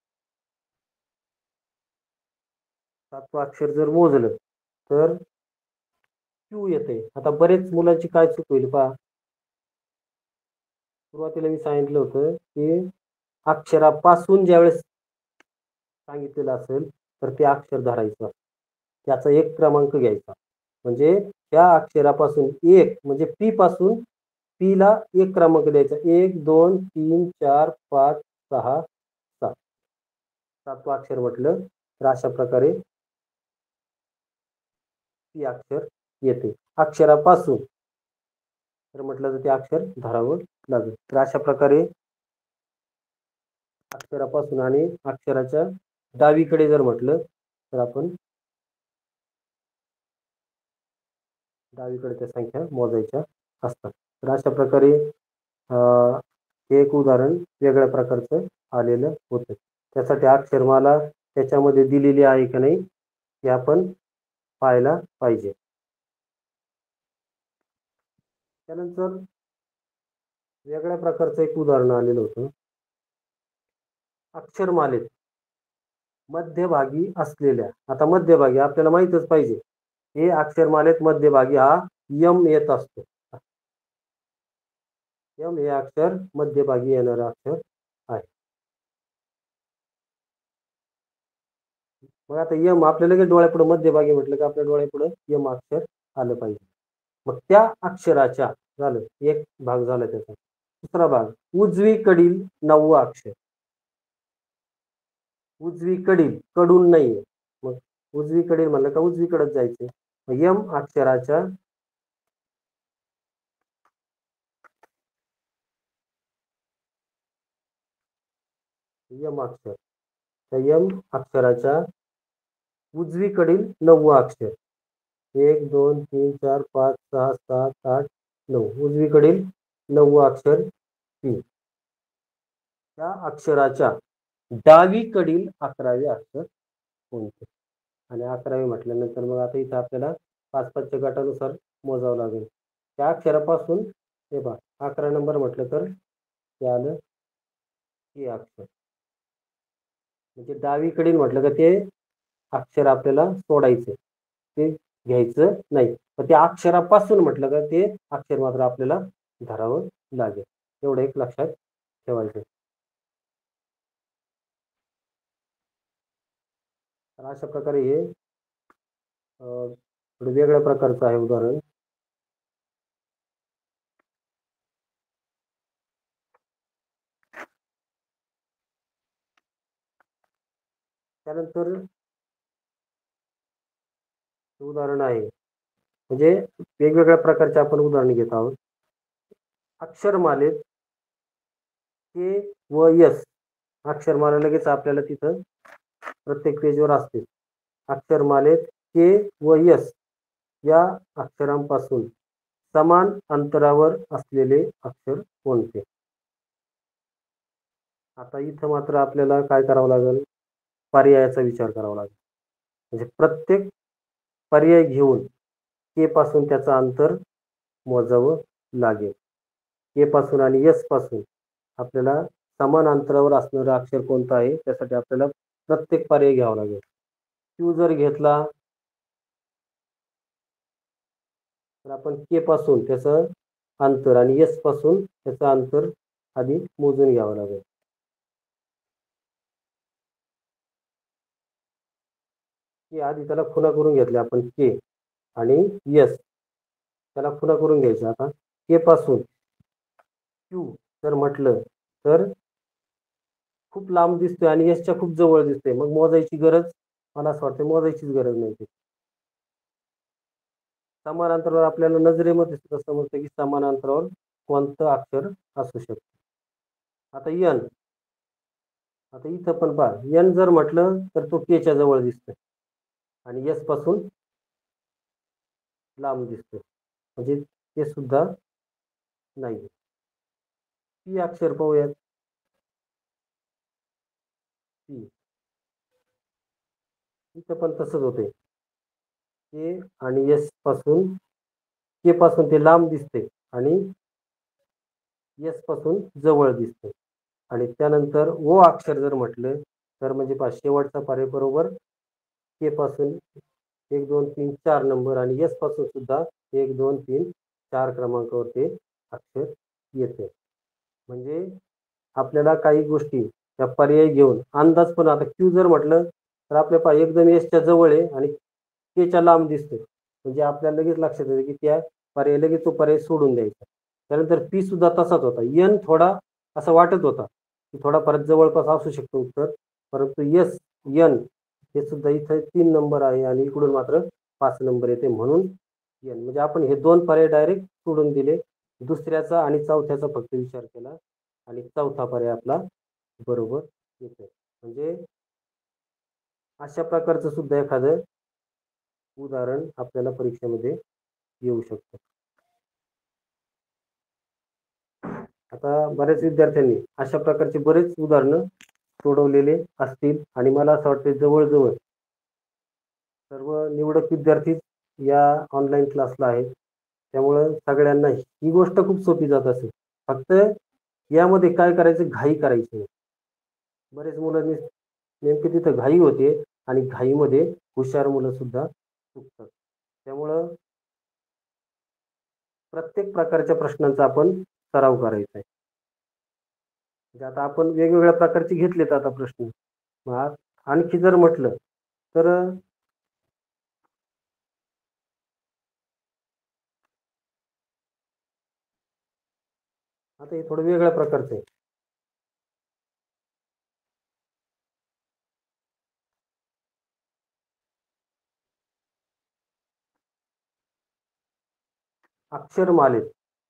7वं अक्षर जर मोजलं तर क्यू येते. आता बरेच मुलांची काय चूक होईल पहा, सुरुवातीला मी सांगितलं होतं की अक्षरापासून ज्यावेळेस सांगितलेलं असेल तर ते अक्षर धरायचं, त्याचा 1 क्रमांक घ्यायचा. म्हणजे त्या अक्षरापासून एक, म्हणजे पी पासून पी ला 1 क्रमांक द्यायचा. 1 2 3 4 5 6 7 7वं अक्षर म्हटलं तर अशा प्रकारे पी अक्षर येते. अक्षरापासून तर म्हटलं तर ते अक्षर धरावं लागेल. तर अशा प्रकारे अक्षरापासून आणि अक्षराच्या डावीकडे जर म्हटलं तर आपण डावीकडे त्या संख्या मोजायच्या असतात. तर अशा प्रकारे एक उदाहरण वेगळ्या प्रकारचं आलेलं होतं. त्यासाठी अक्षरमाला त्याच्यामध्ये दिलेली आहे का नाही हे आपण पाहायला पाहिजे. त्यानंतर वेगळ्या प्रकारचं एक उदाहरण आलेलं होतं. अक्षरमालेत मध्यभागी असलेल्या, आता मध्यभागी आपल्याला माहितच पाहिजे, हे अक्षरमालेत मध्यभागी हा यम येत असतो. यम हे अक्षर मध्यभागी येणारं अक्षर आहे. मग आता यम आपल्या लगेच डोळ्यापुढे मध्यभागी म्हटलं की आपल्या डोळ्यापुढे यम अक्षर आलं पाहिजे. मग त्या अक्षराच्या झालं एक भाग झाला त्याचा. दुसरा भाग, उजवीकडील 9वं अक्षर. उजवीकडील, कडून नाहीये. मग उजवीकडील म्हणलं का उजवीकडेच जायचं. यम अक्षराच्या यम अक्षर, त्या यम अक्षराच्या उजवीकडील 9वं अक्षर, 1 2 3 4 5 6 7 8 9, उजवीकडील 9वं अक्षर पी. त्या अक्षराच्या डावीकडील 11वे अक्षर कोणते? आणि 11वे म्हटल्यानंतर मग आता इथं आपल्याला 5-5च्या गटानुसार मोजावं लागेल. त्या अक्षरापासून हे पहा 11 नंबर म्हटलं तर ते आलं हे अक्षर. म्हणजे डावीकडील म्हटलं का ते अक्षर आपल्याला सोडायचं, ते घ्यायचं नाही. पण त्या अक्षरापासून म्हटलं का ते अक्षर मात्र आपल्याला धरावं लागेल. एवढं एक लक्षात ठेवायचं. तर अशा प्रकारे हे थोडं वेगळ्या प्रकारचं आहे उदाहरण. त्यानंतर उदाहरण आहे म्हणजे वेगवेगळ्या प्रकारचे आपण उदाहरण घेत आहोत. अक्षरमालेत के व यस, अक्षरमाला लगेच आपल्याला तिथं प्रत्येक पेजवर असते. अक्षरमालेत के व यस या अक्षरांपासून समान अंतरावर असलेले अक्षर कोणते? आता इथं मात्र आपल्याला काय करावं लागेल? पर्यायाचा विचार करावा लागेल. म्हणजे प्रत्येक पर्याय घेऊन के पासून त्याचं अंतर मोजावं लागेल. के पासून आणि यस पासून आपल्याला समान अंतरावर असणारं अक्षर कोणतं आहे त्यासाठी आपल्याला प्रत्येक पर्याय घ्यावा लागेल. क्यू जर घेतला तर आपण के पासून त्याचं अंतर आणि यस पासून त्याचं अंतर आधी मोजून घ्यावं लागेल. की आधी त्याला खुणा करून घेतले आपण के आणि यस, त्याला खुणा करून घ्यायचा. आता के पासून क्यू जर म्हटलं तर खूप लांब दिसतोय आणि यसच्या खूप जवळ दिसतोय. मग मोजायची गरज, मला असं वाटतं मोजायचीच गरज नाही. समान अंतरावर आपल्याला नजरेमध्ये सुद्धा समजतं की समान अंतरावर कोणतं अक्षर असू शकतं. आता यन, आता इथं पण पहा यन जर म्हटलं तर तो केच्या जवळ दिसतोय आणि यस पासून लांब दिसतोय, म्हणजे ते सुद्धा नाही. पी अक्षर पाहूयात. पी, इथं पण तसंच होते. के आणि यस पासून, के पासून ते लांब दिसते आणि यस पासून जवळ दिसते. आणि त्यानंतर ओ अक्षर जर म्हटलं तर म्हणजे पहा शेवटचा पर्याय बरोबर के पासून 1 2 3 4 नंबर आणि यस पासून सुद्धा 1 2 3 4 क्रमांकावर ते अक्षर येते. म्हणजे आपल्याला काही गोष्टी त्या पर्याय घेऊन अंदाज, पण आता क्यू जर म्हटलं तर आपल्या पहा एकदम एसच्या जवळ आहे आणि केच्या लांब दिसतोय. म्हणजे आपल्याला लगेच लक्षात येतं की त्या पर्याय लगेच तो पर्याय सोडून द्यायचा. त्यानंतर पी सुद्धा तसाच होता. एन थोडा असं वाटत होता की थोडा परत जवळपास असू शकतो उत्तर, परंतु यस एन हे सुद्धा इथं 3 नंबर आहे आणि इकडून मात्र 5 नंबर येते. म्हणून एन म्हणजे आपण हे 2 पर्याय डायरेक्ट सोडून दिले. दुसऱ्याचा आणि चौथ्याचा फक्त विचार केला आणि चौथा पर्याय आपला बरोबर येतो. म्हणजे अशा प्रकारचं सुद्धा एखादं उदाहरण आपल्याला परीक्षेमध्ये येऊ शकतं. आता बऱ्याच विद्यार्थ्यांनी अशा प्रकारचे बरेच उदाहरणं सोडवलेले असतील आणि मला असं वाटतं जवळजवळ सर्व निवडक विद्यार्थी या ऑनलाईन क्लासला आहेत. त्यामुळं सगळ्यांना ही गोष्ट खूप सोपी जात असेल. फक्त यामध्ये काय करायचं, घाई करायची नाही. बरेच मुलांनी नेमकी तिथं घाई होते आणि घाईमध्ये हुशार मुलं सुद्धा चुकतात. त्यामुळं प्रत्येक प्रकारच्या प्रश्नांचा आपण सराव करायचा आहे. म्हणजे आता आपण वेगवेगळ्या प्रकारचे घेतलेत आता प्रश्न. मग आणखी जर म्हटलं तर आता हे थोडं वेगळ्या प्रकारचं आहे. अक्षरमालेत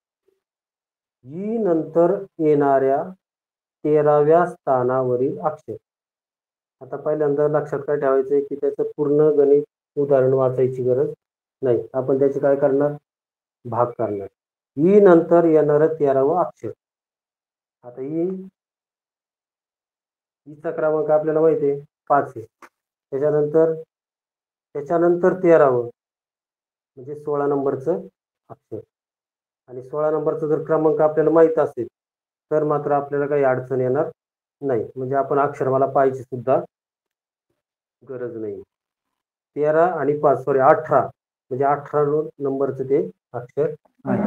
ई नंतर येणाऱ्या 13व्या स्थानावरील अक्षर. आता पहिल्यांदा लक्षात काय ठेवायचं की त्याचं पूर्ण गणित उदाहरण वाचायची गरज नाही. आपण त्याचे काय करणार, भाग करणार. ई नंतर येणारं 13वं अक्षर. आता ईचा क्रमांक आपल्याला माहिती आहे 5 आहे. त्याच्यानंतर 13वं म्हणजे 16 नंबरचं अक्षर. आणि 16 नंबरचा जर क्रमांक आपल्याला माहित असेल तर मात्र आपल्याला काही अडचण येणार नाही. म्हणजे आपण अक्षरमाला पाहायची सुद्धा गरज नाही. 13 आणि 5 सॉरी 18 म्हणजे 18 नंबरचं ते अक्षर आहे.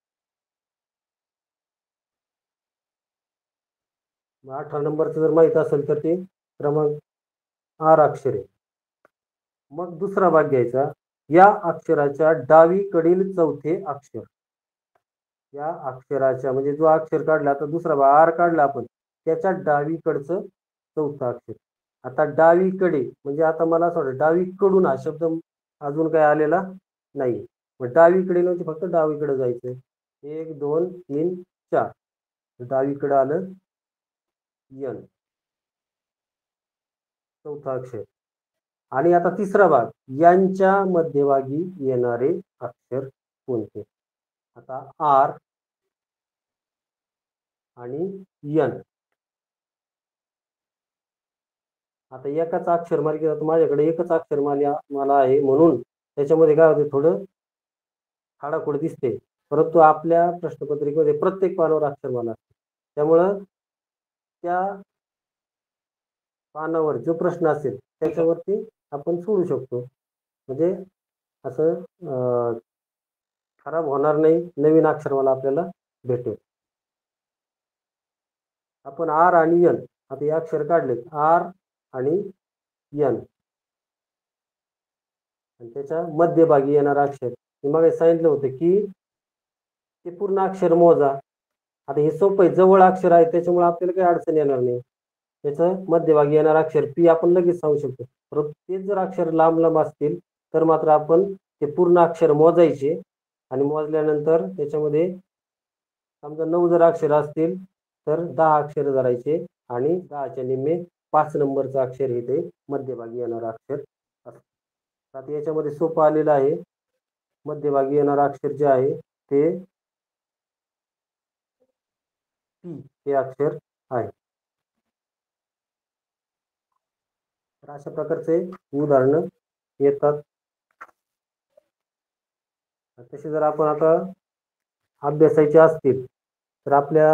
18 नंबरचं जर माहित असेल तर ते क्रमांक आर अक्षर आहे. मग दुसरा भाग घ्यायचा. या अक्षराच्या डावीकडील चौथे अक्षर. या अक्षराच्या म्हणजे जो अक्षर काढला आता दुसरा भाग आर काढला आपण, त्याच्या डावीकडचं चौथं अक्षर. आता डावीकडे म्हणजे आता मला असं वाटतं डावीकडून हा शब्द अजून काय आलेला नाही. मग डावीकडे म्हणजे फक्त डावीकडे जायचं. 1 2 3 4 डावीकडे आलं यन चौथा अक्षर. आणि आता तिसरा भाग, यांच्या मध्यभागी येणारे अक्षर कोणते. आता आर आणि यन. आता एकाच अक्षरमालिकेत माझ्याकडे एकच अक्षरमाला आहे म्हणून त्याच्यामध्ये काय होते थोडं खाडाखोड दिसते. परंतु आपल्या प्रश्नपत्रिकेमध्ये प्रत्येक पानावर अक्षरमाला असते. त्यामुळं त्या पानावर जो प्रश्न असेल त्याच्यावरती आपण सोडू शकतो. म्हणजे असं खराब होणार नाही, नवीन अक्षरमाला आपल्याला भेटेल. आपण आर आणि यन आता हे अक्षर काढलेत, आर आणि यन, आणि त्याच्या मध्यभागी येणारा अक्षर. मी मग सांगितलं होतं की ते पूर्ण अक्षर मोजा. आता हे सोपं आहे, जवळ अक्षर आहे त्याच्यामुळे आपल्याला काही अडचण येणार नाही. त्याचं मध्यभागी येणारा अक्षर पी आपण लगेच सांगू शकतो. परंतु तेच जर अक्षर लांब लांब असतील तर मात्र आपण ते पूर्ण अक्षर मोजायचे आणि मोजल्यानंतर त्याच्यामध्ये समजा 9 जर अक्षर असतील तर 10 अक्षर धरायचे आणि 10च्या निम्मे 5 नंबरचं अक्षर हे ते मध्यभागी येणारं अक्षर असतं. आता याच्यामध्ये सोपं आलेलं आहे. मध्यभागी येणारं अक्षर जे आहे ते टी हे अक्षर आहे. तर अशा प्रकारचे उदाहरणं येतात. तसे जर आपण आता अभ्यासाचे असतील तर आपल्या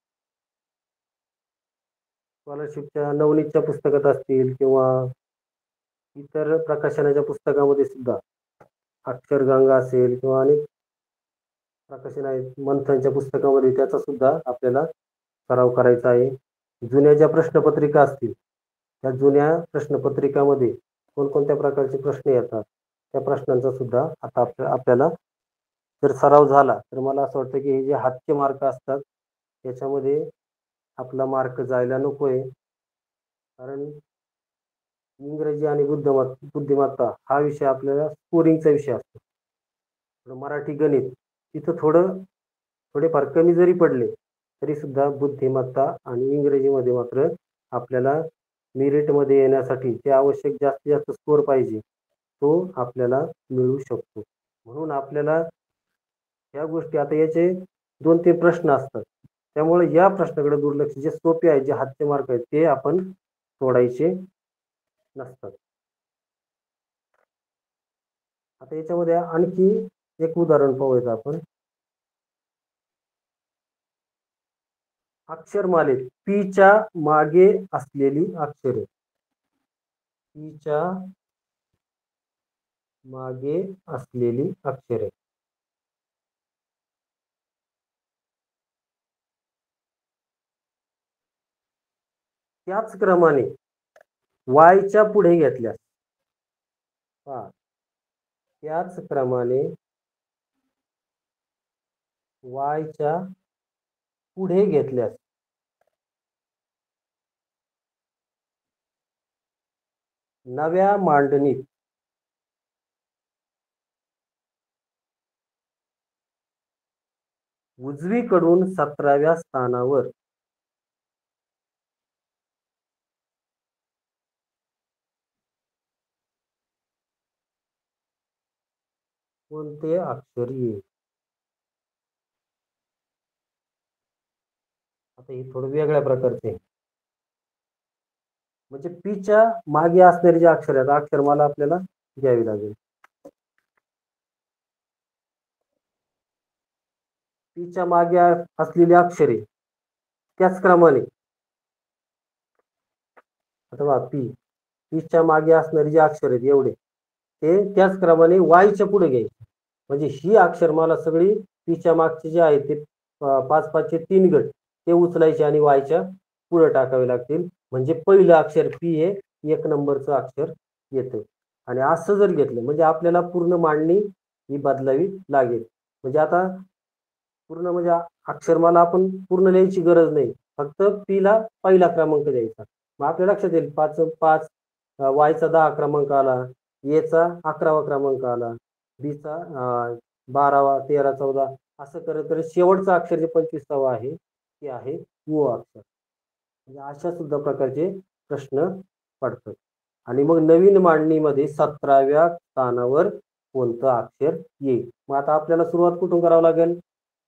स्कॉलरशिपच्या नवनीतच्या पुस्तकात असतील किंवा इतर प्रकाशनाच्या पुस्तकामध्ये सुद्धा अक्षरगंगा असेल किंवा अनेक प्रकाशन आहेत मंथनच्या पुस्तकामध्ये त्याचा सुद्धा आपल्याला सराव करायचा आहे. जुन्या ज्या प्रश्नपत्रिका असतील त्या जुन्या प्रश्नपत्रिकामध्ये कोणकोणत्या प्रकारचे प्रश्न येतात त्या प्रश्नांचा सुद्धा आता आपल्याला जर सराव झाला तर मला असं वाटतं की हे जे हातचे मार्क असतात त्याच्यामध्ये आपला मार्क जायला नकोय. कारण इंग्रजी आणि बुद्धिमत्ता हा विषय आपल्याला स्कोरिंगचा विषय असतो. मराठी गणित तिथं थोडेफार कमी जरी पडले तरी सुद्धा बुद्धिमत्ता आणि इंग्रजीमध्ये मात्र आपल्याला मेरिटमध्ये येण्यासाठी जे आवश्यक जास्तीत जास्त स्कोर पाहिजे तो आपल्याला मिळू शकतो. म्हणून आपल्याला या गोष्टी आता याचे 2-3 प्रश्न असतात त्यामुळे या प्रश्नाकडे दुर्लक्ष, जे सोपे आहेत जे हातचे मार्क आहेत ते आपण सोडायचे नसतात. आता याच्यामध्ये आणखी एक उदाहरण पाहूयात आपण. अक्षरमालेत पीच्या मागे असलेली अक्षरे. पीच्या मागे असलेली अक्षरे. त्याच क्रमाने वायच्या पुढे घेतल्यास त्याच क्रमाने वायच्या पुढे घेतल्यास नव्या मांडणीत उजवीकडून 17व्या स्थानावर कोणते अक्षर येईल? आता हे थोडं वेगळ्या प्रकारचे आहे. म्हणजे पीच्या मागे असणारे जे अक्षर आहेत, अक्षरमाला आपल्याला घ्यावी लागेल. पीच्या मागे असलेली अक्षरे त्याच क्रमाने, आता बघा पीच्या मागे असणारी जी अक्षर आहेत एवढे, ते त्याच क्रमाने वायच्या पुढे घ्यायचे. म्हणजे ही अक्षरमाला सगळी पीच्या मागचे जे आहेत ते 5-5चे 3 गट ते उचलायचे आणि वायच्या पुढे टाकावे लागतील. म्हणजे पहिलं अक्षर पी हे 1 नंबरचं अक्षर येतं. आणि असं जर घेतलं म्हणजे आपल्याला पूर्ण मांडणी ही बदलावी लागेल. म्हणजे आता पूर्ण म्हणजे अक्षरमाला आपण पूर्ण लिहायची गरज नाही, फक्त पीला पहिला क्रमांक द्यायचा. मग आपल्या लक्षात येईल 5 वायचा 10 क्रमांक आला, एचा 11वा क्रमांक आला, बीचा 12वा, 13, 14 असं करत करत शेवटचं अक्षर जे 25वा आहे ते आहे उ अक्षर. म्हणजे अशा सुद्धा प्रकारचे प्रश्न पडतात. आणि मग नवीन मांडणीमध्ये 17व्या स्थानावर कोणतं अक्षर येईल? मग आता आपल्याला सुरुवात कुठून करावं लागेल?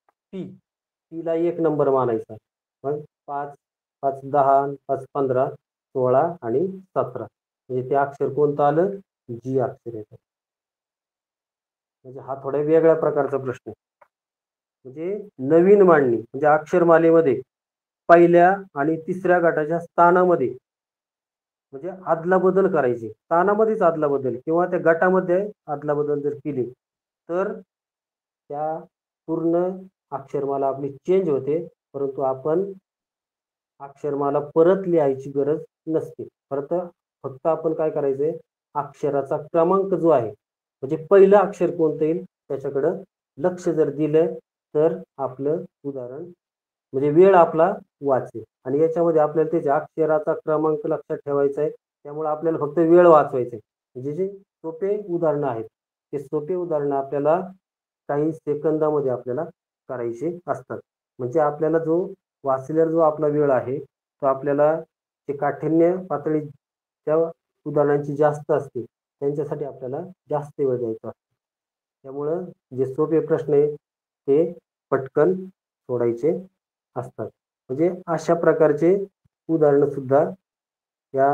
पीला 1 नंबर मानायचा. मग 5, 5, 10, 5, 15, 16 आणि 17. म्हणजे ते अक्षर कोणतं आलं? जी अक्षर येतं. म्हणजे हा थोड्या वेगळ्या प्रकारचा प्रश्न आहे. म्हणजे नवीन मांडणी म्हणजे अक्षरमालेमध्ये पहिल्या आणि तिसऱ्या गटाच्या स्थानामध्ये म्हणजे आदला बदल करायची. स्थानामध्येच आदला बदल किंवा त्या गटामध्ये आदला बदल जर केली तर त्या पूर्ण अक्षरमाला आपली चेंज होते. परंतु आपण अक्षरमाला परत लिहायची गरज नसते. फक्त आपण काय करायचंय, अक्षराचा क्रमांक जो आहे म्हणजे पहिलं अक्षर कोणतं येईल त्याच्याकडं लक्ष जर दिलं तर आपलं उदाहरण म्हणजे वेळ आपला वाचेल. आणि याच्यामध्ये आपल्याला त्याच्या अक्षराचा क्रमांक लक्षात ठेवायचा आहे. त्यामुळे आपल्याला फक्त वेळ वाचवायचा आहे. म्हणजे जे सोपे उदाहरणं आहेत ते सोपे उदाहरणं आपल्याला काही सेकंदामध्ये आपल्याला करायचे असतात. म्हणजे आपल्याला जो वाचल्यावर जो आपला वेळ आहे तो आपल्याला ते काठिण्य पातळी त्या उदाहरणांची जास्त असते, त्यांच्यासाठी आपल्याला जास्त वेळ द्यायचा असतो. त्यामुळं जे सोपे प्रश्न आहे ते पटकन सोडायचे असतात. म्हणजे अशा प्रकारचे उदाहरणं सुद्धा या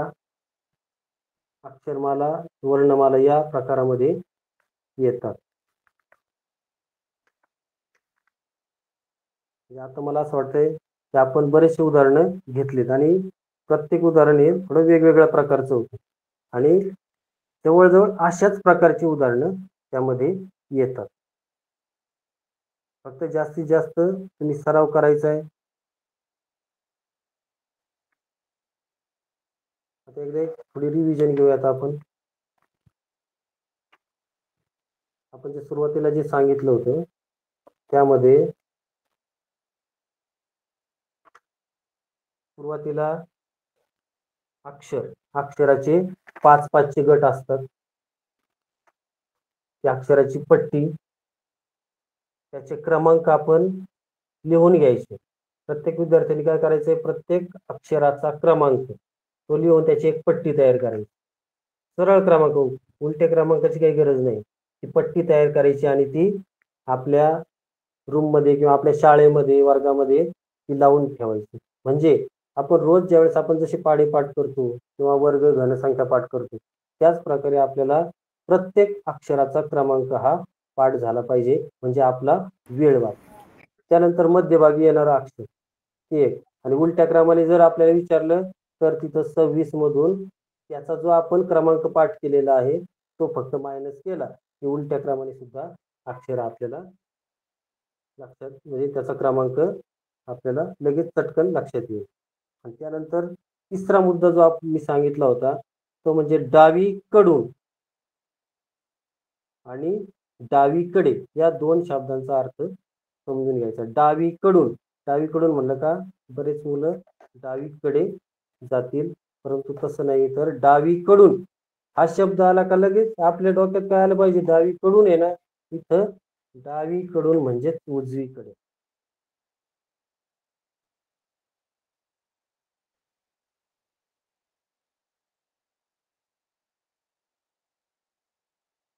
अक्षरमाला वर्णमाला या प्रकारामध्ये येतात. आता मला असं वाटतंय की आपण बरेचसे उदाहरणं घेतलीत आणि प्रत्येक उदाहरण हे थोडं वेगवेगळ्या प्रकारचं होतं आणि जवळजवळ अशाच प्रकारची उदाहरणं त्यामध्ये येतात. फक्त जास्तीत जास्त तुम्ही सराव करायचा आहे. आता एकदा थोडी रिव्हिजन घेऊयात आपण. आपण जे सुरुवातीला जे सांगितलं होतं त्यामध्ये सुरुवातीला अक्षराचे 5-5चे गट असतात. त्या अक्षराची पट्टी, त्याचे क्रमांक आपण लिहून घ्यायचे. प्रत्येक विद्यार्थ्यांनी काय करायचंय, प्रत्येक अक्षराचा क्रमांक तो लिहून त्याची एक पट्टी तयार करायची. सरळ क्रमांक, उलट्या क्रमांकाची काही गरज नाही. ती पट्टी तयार करायची आणि ती आपल्या रूममध्ये किंवा आपल्या शाळेमध्ये वर्गामध्ये ती लावून ठेवायची. म्हणजे आपण रोज ज्यावेळेस आपण जसे पाढे पाठ करतो किंवा वर्ग घनसंख्या पाठ करतो त्याच प्रकारे आपल्याला प्रत्येक अक्षराचा क्रमांक हा पाठ झाला पाहिजे. म्हणजे आपला वेळ वाचतो. त्यानंतर मध्यभागी येणारा अक्षर ते एक. आणि उलट्या क्रमाने जर आपल्याला विचारलं तर तिथं 26 मधून त्याचा जो आपण क्रमांक पाठ केलेला आहे तो फक्त मायनस केला की उलट्या क्रमाने सुद्धा अक्षर आपल्याला लक्षात म्हणजे त्याचा क्रमांक आपल्याला लगेच चटकन लक्षात येईल. आणि त्यानंतर तिसरा मुद्दा जो मी सांगितला होता तो म्हणजे डावीकडून आणि डावीकडे या 2 शब्दांचा अर्थ समजून घ्यायचा. डावीकडून म्हणलं का बरेच मुलं डावीकडे जातील, परंतु तसं नाही. तर डावीकडून हा शब्द आला का लगेच आपल्या डोक्यात काय आलं पाहिजे, डावीकडून आहे ना, इथं डावीकडून म्हणजे उजवीकडे.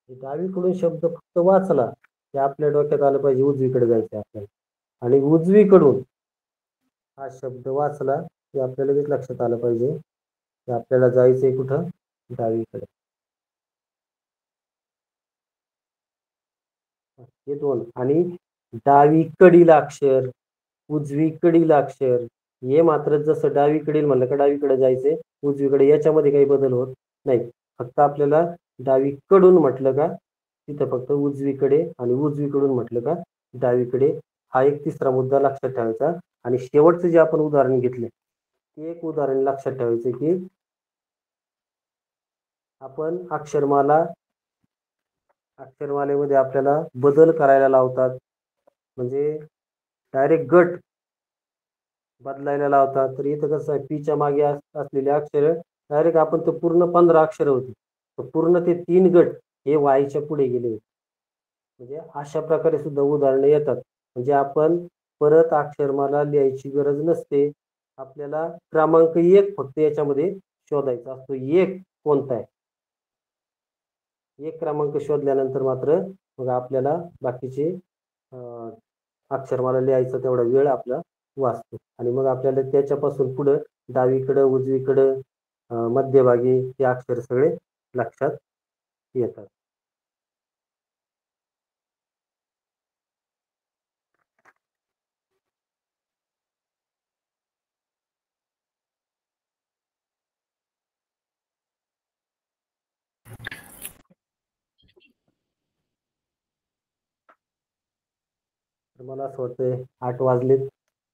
डावीकडून शब्द फक्त वाचला की आपल्या डोक्यात आलं पाहिजे उजवीकडे जायचं आपल्याला, आणि उजवीकडून हा शब्द वाचला की आपल्याला लगेच लक्षात आलं पाहिजे की आपल्याला जायचंय कुठं, डावीकडे. हे दोन. आणि डावीकडील अक्षर, उजवीकडील अक्षर, हे मात्र जसं डावीकडील म्हणलं का डावीकडे जायचंय, उजवीकडे याच्यामध्ये काही बदल होत नाही. फक्त आपल्याला डावीकडून म्हटलं का तिथं फक्त उजवीकडे, आणि उजवीकडून म्हटलं का डावीकडे. हा एक तिसरा मुद्दा लक्षात ठेवायचा. आणि शेवटचं जे आपण उदाहरण घेतले ते एक उदाहरण लक्षात ठेवायचं की आपण अक्षरमालेमध्ये आपल्याला बदल करायला लावतात, म्हणजे डायरेक्ट गट बदलायला लावतात. तर इथं कसं आहे, पीच्या मागे असलेले अक्षर डायरेक्ट आपण तर पूर्ण 15 अक्षर होती, तर पूर्ण ते 3 गट हे वायच्या पुढे गेले होते. म्हणजे अशा प्रकारे सुद्धा उदाहरणं येतात. म्हणजे आपण परत अक्षरमाला लिहायची गरज नसते. आपल्याला क्रमांक 1 फक्त याच्यामध्ये शोधायचा असतो. 1 कोणता आहे? 1 क्रमांक शोधल्यानंतर मात्र मग आपल्याला बाकीचे अक्षरमाला लिहायचा तेवढा वेळ आपला वाचतो. आणि मग आपल्याला त्याच्यापासून पुढं डावीकडं, उजवीकडं, मध्यभागी हे अक्षर सगळे लक्षात येतात. तर मला असं वाटतंय 8 वाजलेत.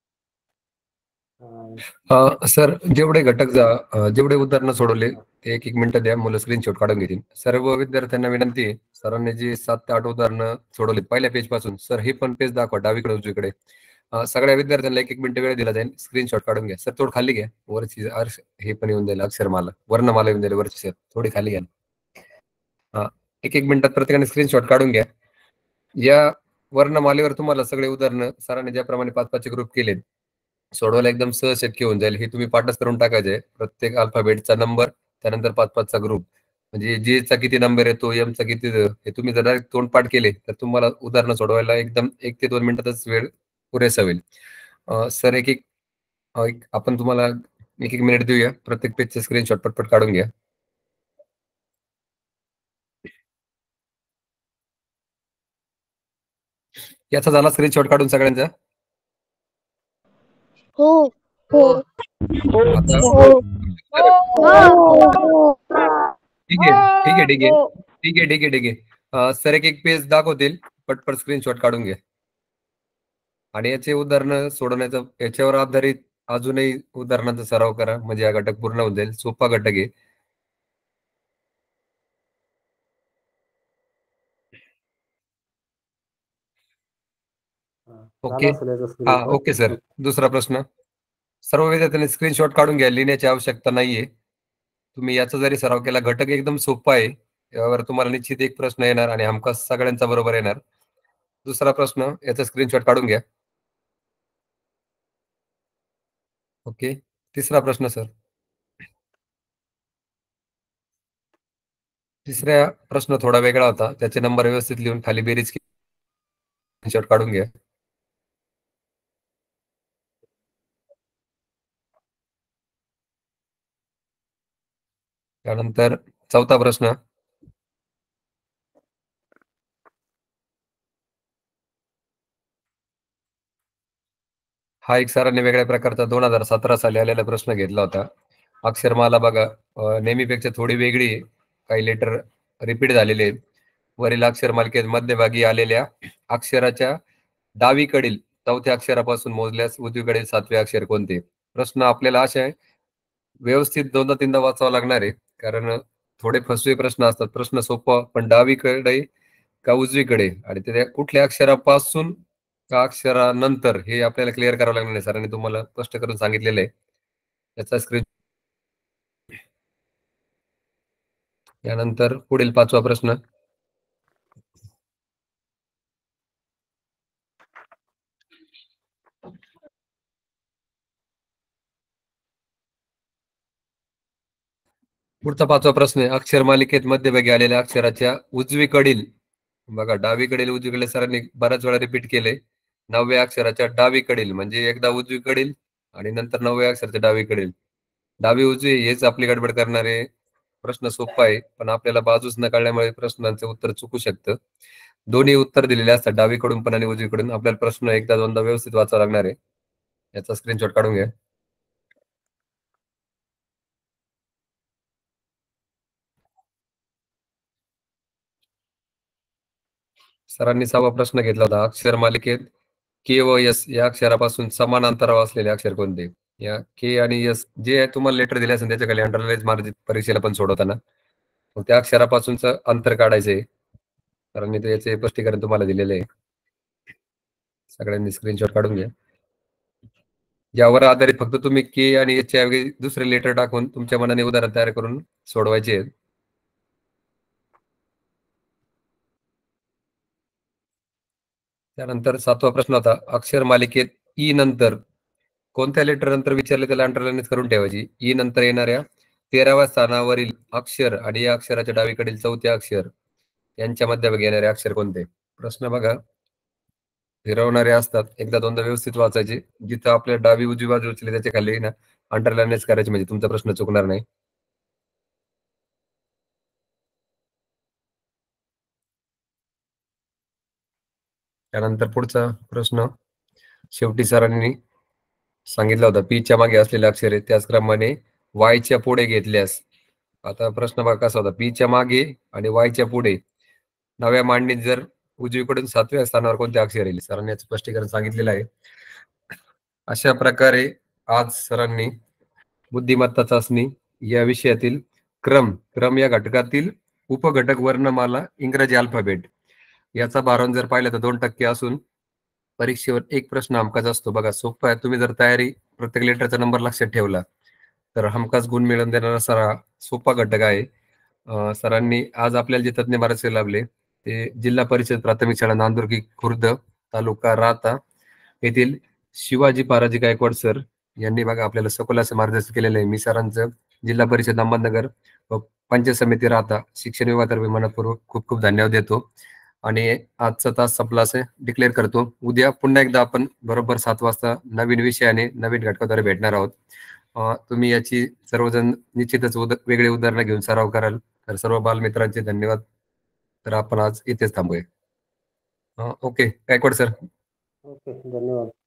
सर, जेवढे उदाहरणं सोडवले ते एक मिनिटं द्या, मुलं स्क्रीनशॉट काढून घेतील. सर्व विद्यार्थ्यांना विनंती आहे, सरांनी जी 7 ते 8 उदाहरणं सोडवली पहिल्या पेज पासून, सर हे पण पेज दाखवा डावीकडे उजवीकडे. सगळ्या विद्यार्थ्यांना एक मिनिट वेळ दिला जाईल, स्क्रीनशॉट काढून घ्या. सर थोडं खाली घ्या, वरची हे पण येऊन जाईल, अक्षरमाला वर्णमाला येऊन जाईल वरची. सर थोडी खाली घ्या. हा, एक मिनिटात प्रत्येकाने स्क्रीनशॉट काढून घ्या. या वर्णमालेवर तुम्हाला सगळे उदाहरणं सरांनी ज्याप्रमाणे 5-5 ग्रुप केले सोडवायला एकदम सहज शक्य होऊन जाईल. हे तुम्ही पाठच करून टाकायचे. प्रत्येक अल्फाबेटचा नंबर, त्यानंतर 5-5चा ग्रुप, म्हणजे जे चा किती नंबर येतो, एम चा किती, हे तुम्ही जर डायरेक्ट तोंडपाठ केले तर तुम्हाला उदाहरणं सोडवायला एकदम 1 ते 2 मिनिटातच वेळ पुरेसा होईल. सर आपण तुम्हाला 1-1 मिनिट देऊया. प्रत्येक पेजचे स्क्रीनशॉट पटपट काढून घ्या. याचा झाला स्क्रीनशॉट काढून सगळ्यांचा? हो. आता ठीक आहे, ठीक आहे, ठीक आहे, ठीक आहे, ठीक आहे, ठीक आहे. सर एक पेज दाखवतील, पटपट स्क्रीनशॉट काढून घ्या. आणि याचे उदाहरणं सोडवण्याचं याच्यावर आधारित अजूनही उदाहरणांचा सराव करा, म्हणजे हा घटक पूर्ण होऊन जाईल. सोपा घटक आहे. ओके. झाला असेल याचा हा, स्क्रीनशॉट. Okay sir. दुसरा प्रश्न, सर्व विद्यार्थ्यांनी स्क्रीनशॉट काढून घ्या, लिहिण्याची आवश्यकता नाहीये. तुम्ही याचा जरी सराव केला, घटक एकदम सोपा आहे. यावर तुम्हाला निश्चित एक प्रश्न येणार आणि हमखास सगळ्यांचा बरोबर येणार. दुसरा प्रश्न, याचा स्क्रीनशॉट काढून घ्या. ओके. तिसरा प्रश्न सर. तिसरा प्रश्न थोडा वेगळा होता, त्याचे नंबर व्यवस्थित लिहून खाली बेरीज स्क्रीनशॉट काढून घ्या. त्यानंतर चौथा प्रश्न, हा एक सरांनी वेगळ्या प्रकारचा 2017 साली आलेला प्रश्न घेतला होता. अक्षरमाला बघा, नेहमीपेक्षा थोडी वेगळी आहे. काही लेटर रिपीट झालेले आहेत. वरील अक्षरमालिकेत मध्यभागी आलेल्या अक्षराच्या डावीकडील 4थ्या अक्षरापासून मोजल्यास उजवीकडील 7वे अक्षर कोणते? प्रश्न आपल्याला असे आहे, व्यवस्थित 2दा-3दा वाचावं लागणार आहे, कारण थोडे फसवे प्रश्न असतात. प्रश्न सोपा, पण डावीकडे का उजवीकडे आणि त्या कुठल्या अक्षरापासून का अक्षरानंतर हे आपल्याला क्लिअर करावं लागणार आहे. सरांनी तुम्हाला स्पष्ट करून सांगितलेलं आहे. याचा स्क्रीन यानंतर पुढील 5वा प्रश्न, पुढचा 5वा प्रश्न आहे, अक्षर मालिकेत मध्यभागी आलेल्या अक्षराच्या उजवीकडील, बघा डावीकडील उजवीकडे सरांनी बऱ्याच वेळा रिपीट केले, 9व्या अक्षराच्या डावीकडील, म्हणजे एकदा उजवीकडील आणि नंतर 9व्या अक्षराच्या डावीकडील. डावी उजवी हेच आपली गडबड करणारे प्रश्न सोपा आहे, पण आपल्याला बाजूच न कळल्यामुळे प्रश्नांचं उत्तर चुकू शकतं. दोन्ही उत्तर दिलेले असतात, डावीकडून पण आणि उजवीकडून. आपल्याला प्रश्न एकदा दोनदा व्यवस्थित वाचावा लागणार आहे. याचा स्क्रीनशॉट काढून घ्या. सरांनी 6वा प्रश्न घेतला होता, अक्षर मालिकेत के व एस या अक्षरापासून समान अंतरावर असलेले अक्षर कोणते? या के आणि एस जे तुम्हाला लेटर दिले असेल त्याच्या खाली अंडरलाईन मार्जित परीक्षेला पण सोडवताना मग त्या अक्षरापासूनच अंतर काढायचंय. सरांनी याचे स्पष्टीकरण तुम्हाला दिलेलं आहे. सगळ्यांनी स्क्रीनशॉट काढून घ्या. यावर आधारित फक्त तुम्ही के आणि एस च्या ऐवजी दुसरे लेटर टाकून तुमच्या मनाने उदाहरण तयार करून सोडवायचे आहेत. त्यानंतर 7वा प्रश्न होता, अक्षर मालिकेत ई नंतर कोणत्या लेटर नंतर विचारले त्याला अंडरलाईन करून ठेवायची. ई नंतर येणाऱ्या 13व्या स्थानावरील अक्षर आणि या अक्षराच्या डावीकडील 4थे अक्षर यांच्या मध्यभागी येणारे अक्षर कोणते? प्रश्न बघा फिरवणारे असतात, एकदा दोनदा व्यवस्थित वाचायचे. जिथं आपल्या डावी उजवी बाजू उचलली त्याच्या खाली ना अंडरलाईनच करायची, म्हणजे तुमचा प्रश्न चुकणार नाही. त्यानंतर पुढचा प्रश्न शेवटी सरांनी सांगितलं होतं, पीच्या मागे असलेले अक्षर आहे त्याच क्रमाने वायच्या पुढे घेतल्यास. आता प्रश्न बघा कसा होता, पीच्या मागे आणि वायच्या पुढे नव्या मांडणीत जर उजवीकडून 7व्या स्थानावर कोणते अक्षर येईल? सरांनी याचं स्पष्टीकरण सांगितलेलं आहे. अशा प्रकारे आज सरांनी बुद्धिमत्ता चाचणी या विषयातील क्रम क्रम या घटकातील उपघटक वर्णमाला इंग्रजी अल्फाबेट याचा भारांक जर पाहिलं तर 2% असून परीक्षेवर एक प्रश्न हमखास असतो. बघा सोपं आहे, तुम्ही जर तयारी प्रत्येक लेटरचा नंबर लक्षात ठेवला तर हमखास गुण मिळवून देणारा सरा सोपा घटक आहे. सरांनी आज आपल्याला जे तज्ञ मार्गदर्शक लाभले ते जिल्हा परिषद प्राथमिक शाळा नांदुर्गी खुर्द तालुका राहता येथील शिवाजी पाराजी गायकवाड सर यांनी बघा आपल्याला सखोल असं मार्गदर्शन केलेलं आहे. मी सरांचं जिल्हा परिषद अहमदनगर व पंचायत समिती राहता शिक्षण विभागातर्फे मनपूर्वक खूप खूप धन्यवाद देतो आणि आजचा तास संपला असं डिक्लेअर करतो. उद्या पुन्हा एकदा आपण बरोबर 7 वाजता नवीन विषयाने नवीन घटकाद्वारे भेटणार आहोत. तुम्ही याची सर्वजण निश्चितच वेगळे उदाहरणं घेऊन सराव कराल. तर सर्व बालमित्रांचे धन्यवाद. तर आपण आज इथेच थांबूया. Okay Gaikwad sir. ओके, धन्यवाद.